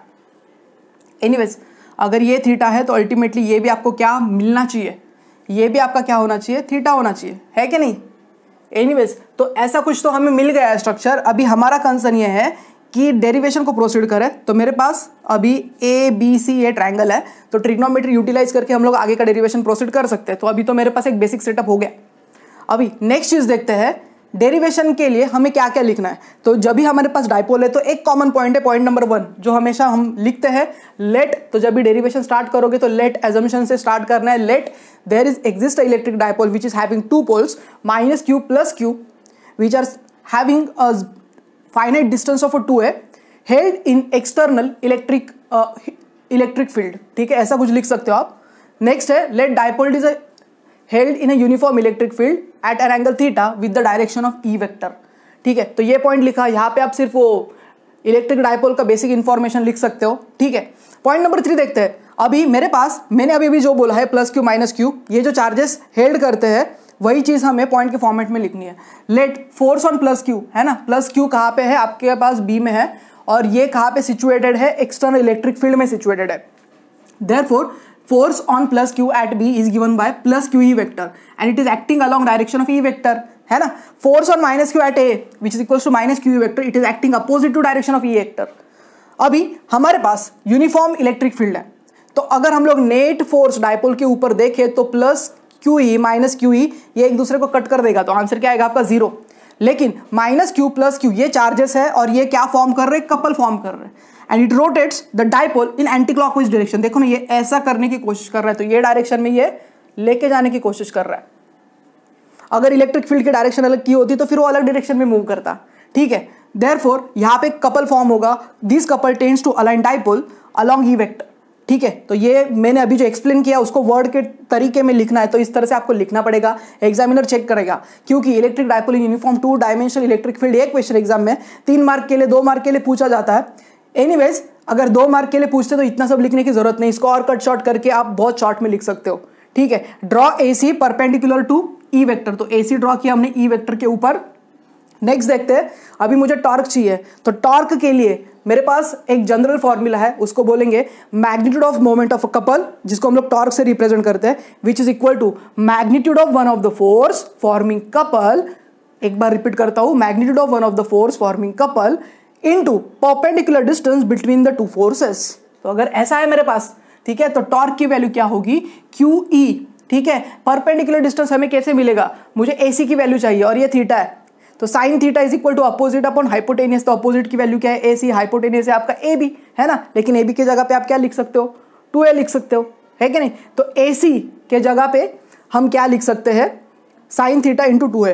Speaker 1: Anyways अगर ये थीटा है तो अल्टीमेटली ये भी आपको क्या मिलना चाहिए, ये भी आपका क्या होना चाहिए, थीटा होना चाहिए, है कि नहीं। एनीवेज तो ऐसा कुछ तो हमें मिल गया है स्ट्रक्चर। अभी हमारा कंसर्न ये है कि डेरिवेशन को प्रोसीड करें। तो मेरे पास अभी ए बी सी ये ट्रायंगल है, तो ट्रिग्नोमेट्री यूटिलाइज करके हम लोग आगे का डेरिवेशन प्रोसीड कर सकते हैं। तो अभी तो मेरे पास एक बेसिक सेटअप हो गया। अभी नेक्स्ट चीज देखते हैं, डेरिवेशन के लिए हमें क्या क्या लिखना है, तो जब भी हमारे पास डाइपोल है तो एक कॉमन पॉइंट है, पॉइंट नंबर वन जो हमेशा हम लिखते हैं लेट, तो जब भी डेरिवेशन स्टार्ट करोगे तो लेट एजम्पशन से स्टार्ट करना है। Let there is exist electric dipole which is having two poles minus Q plus Q which are having a finite distance of two A held in external electric electric field, ठीक है, ऐसा कुछ लिख सकते हो आप। नेक्स्ट है let dipole is held in a uniform electric field at an angle theta with the direction of E vector, ठीक है, तो ये पॉइंट लिखा। यहाँ पे आप सिर्फ वो इलेक्ट्रिक डाइपोल का बेसिक इंफॉर्मेशन लिख सकते हो, ठीक है। पॉइंट नंबर थ्री देखते हैं। अभी मेरे पास मैंने अभी भी जो बोला है प्लस क्यू माइनस क्यू, ये जो चार्जेस हेल्ड करते हैं वही चीज हमें पॉइंट के फॉर्मेट में लिखनी है। Let force on plus Q है ना, प्लस क्यू कहाँ पे है आपके पास बी में है और ये कहाँ पे सिचुएटेड है, एक्सटर्नल इलेक्ट्रिक फील्ड में सिचुएटेड है। Therefore force on plus q at b is given by plus qe vector and it is acting along direction of e vector, है ना। force on minus q at a which is equals to minus qe vector, it is acting opposite to direction of e vector। अभी हमारे पास uniform electric field है, तो अगर हम लोग net force dipole के ऊपर देखें तो plus Q E minus Q E ये एक दूसरे को कट कर देगा, तो आंसर क्या आएगा आपका जीरो। लेकिन माइनस क्यू प्लस क्यू ये चार्जेस है और ये क्या फॉर्म कर रहे हैं, कपल फॉर्म कर रहे हैं and it rotates the dipole in anti clockwise direction. देखो ना ये ऐसा करने की कोशिश कर रहा है, तो ये डायरेक्शन में ये लेके जाने की कोशिश कर रहा है। अगर इलेक्ट्रिक फील्ड की डायरेक्शन अलग की होती तो फिर वो अलग डायरेक्शन में मूव करता, ठीक है। देयरफॉर यहाँ पे कपल फॉर्म होगा, this couple tends to align dipole along E vector, ठीक है। तो ये मैंने अभी जो एक्सप्लेन किया उसको वर्ड के तरीके में लिखना है, तो इस तरह से आपको लिखना पड़ेगा, एग्जामिनर चेक करेगा, क्योंकि electric dipole in uniform two dimensional electric field एक क्वेश्चन एग्जाम में तीन मार्क के लिए दो मार्क के लिए पूछा जाता है। एनीवेज अगर दो मार्क के लिए पूछते तो इतना सब लिखने की जरूरत नहीं, इसको और कट शॉर्ट करके आप बहुत शॉर्ट में लिख सकते हो, ठीक है। Draw A C perpendicular to E vector, तो ए सी ड्रॉ किया हमने ई वेक्टर के ऊपर। नेक्स्ट देखते हैं, अभी मुझे टॉर्क चाहिए, तो टॉर्क के लिए मेरे पास एक जनरल फॉर्मूला है, उसको बोलेंगे magnitude of moment of a couple, जिसको हम लोग टॉर्क से रिप्रेजेंट करते हैं, which is equal to magnitude of one of the force forming couple. एक बार रिपीट करता हूं, magnitude of one of the force forming couple into perpendicular distance between the two forces. तो अगर ऐसा है मेरे पास, ठीक है, तो टॉर्क की वैल्यू क्या होगी, क्यू ई, ठीक है। परपेंडिकुलर डिस्टेंस हमें कैसे मिलेगा, मुझे एसी की वैल्यू चाहिए और ये थीटा है, तो sine theta is equal to opposite upon hypotenuse, तो अपोजिट की वैल्यू क्या है, ए सी, हाइपोटेनियस है आपका ए बी, है ना। लेकिन ए बी के जगह पे आप क्या लिख सकते हो, टू ए लिख सकते हो, है कि नहीं। तो ए सी के जगह पे हम क्या लिख सकते हैं, sine theta into two A.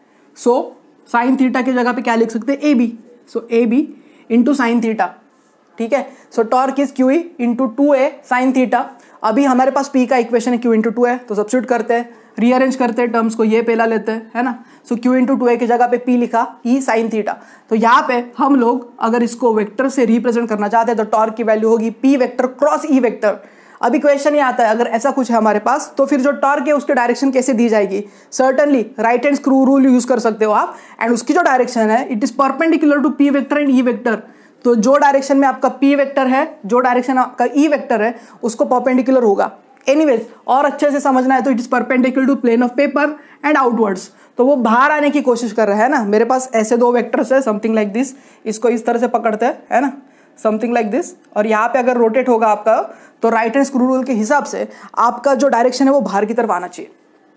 Speaker 1: So sine theta के जगह पे क्या लिख सकते हैं, A B, so A B into sine theta, ठीक है। So torque is Q E into two A sine theta. अभी हमारे पास पी का इक्वेशन है क्यू इंटू टू ए, तो सब्स्टिट्यूट करते हैं, रीअरेंज करते हैं टर्म्स को, ये पहला लेते हैं, है ना। So Q into two A की जगह पे पी लिखा, ई साइन थीटा। तो यहाँ पे हम लोग अगर इसको वेक्टर से रिप्रेजेंट करना चाहते हैं तो टॉर्क की वैल्यू होगी P vector cross E vector. अभी क्वेश्चन ये आता है, अगर ऐसा कुछ है हमारे पास तो फिर जो टॉर्क है उसकी डायरेक्शन कैसे दी जाएगी, certainly right hand screw rule use कर सकते हो आप, एंड उसकी जो डायरेक्शन है it is perpendicular to P vector and E vector. तो जो डायरेक्शन में आपका पी वेक्टर है, जो डायरेक्शन आपका ई वेक्टर है, उसको परपेंडिकुलर होगा। एनीवेज और अच्छे से समझना है तो it is perpendicular to plane of paper and outwards, तो वो बाहर आने की कोशिश कर रहा है ना। मेरे पास ऐसे दो वेक्टर्स है, समथिंग लाइक दिस, इसको इस तरह से पकड़ते हैं, है ना, समथिंग लाइक दिस, और यहाँ पे अगर रोटेट होगा आपका तो राइट हैंड स्क्रू रूल के हिसाब से आपका जो डायरेक्शन है वो बाहर की तरफ आना चाहिए।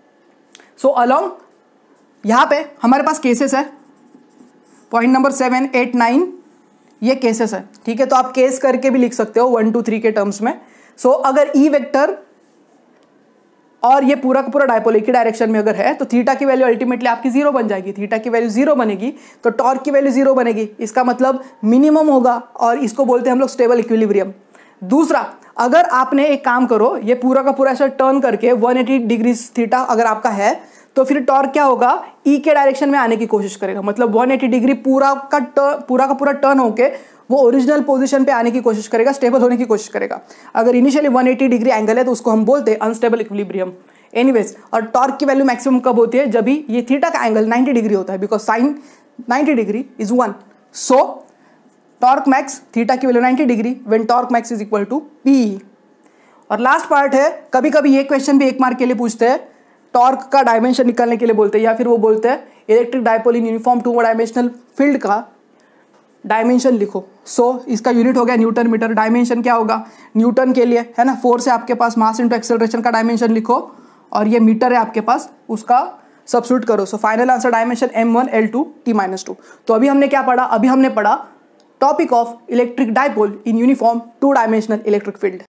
Speaker 1: सो अलोंग यहाँ पे हमारे पास केसेस है, point number seven eight nine ये केसेस है, ठीक है। तो आप केस करके भी लिख सकते हो वन टू थ्री के टर्म्स में। सो so, अगर ई वेक्टर और ये पूरा का पूरा डायपोल एक ही डायरेक्शन में अगर है तो थीटा की वैल्यू अल्टीमेटली आपकी जीरो बन जाएगी। थीटा की वैल्यू जीरो बनेगी तो टॉर्क की वैल्यू जीरो बनेगी, इसका मतलब मिनिमम होगा, और इसको बोलते हैं हम लोग स्टेबल इक्विलिब्रियम। दूसरा, अगर आपने एक काम करो, ये पूरा का पूरा ऐसा टर्न करके वन एटी डिग्री थीटा अगर आपका है तो फिर टॉर्क क्या होगा, ई के डायरेक्शन में आने की कोशिश करेगा, मतलब वन एटी डिग्री पूरा का पूरा का पूरा टर्न होके वो ओरिजिनल पोजीशन पे आने की कोशिश करेगा, स्टेबल होने की कोशिश करेगा। अगर initially one eighty degree angle है तो उसको हम बोलते हैं अनस्टेबल इक्विलिब्रियम। एनीवेज, और टॉर्क की वैल्यू मैक्सिमम कब होती है, जब भी ये थीटा का एंगल नाइंटी डिग्री होता है, because sine ninety degree is one. So torque max, theta की value ninety degree when torque max is equal to p. और लास्ट पार्ट है, कभी कभी ये क्वेश्चन भी एक मार्क के लिए पूछते हैं, टॉर्क का डायमेंशन निकालने के लिए बोलते हैं, या फिर वो बोलते हैं electric dipole in uniform two dimensional field का डायमेंशन लिखो। सो so, इसका यूनिट हो गया न्यूटन मीटर। डायमेंशन क्या होगा, न्यूटन के लिए है ना, फोर्स है आपके पास, मास इनटू एक्सेलरेशन का डायमेंशन लिखो, और ये मीटर है आपके पास, उसका सब्स्टिट्यूट करो। So final answer dimension M one L two T minus two. तो अभी हमने क्या पढ़ा, अभी हमने पढ़ा topic of electric dipole in uniform two dimensional electric field.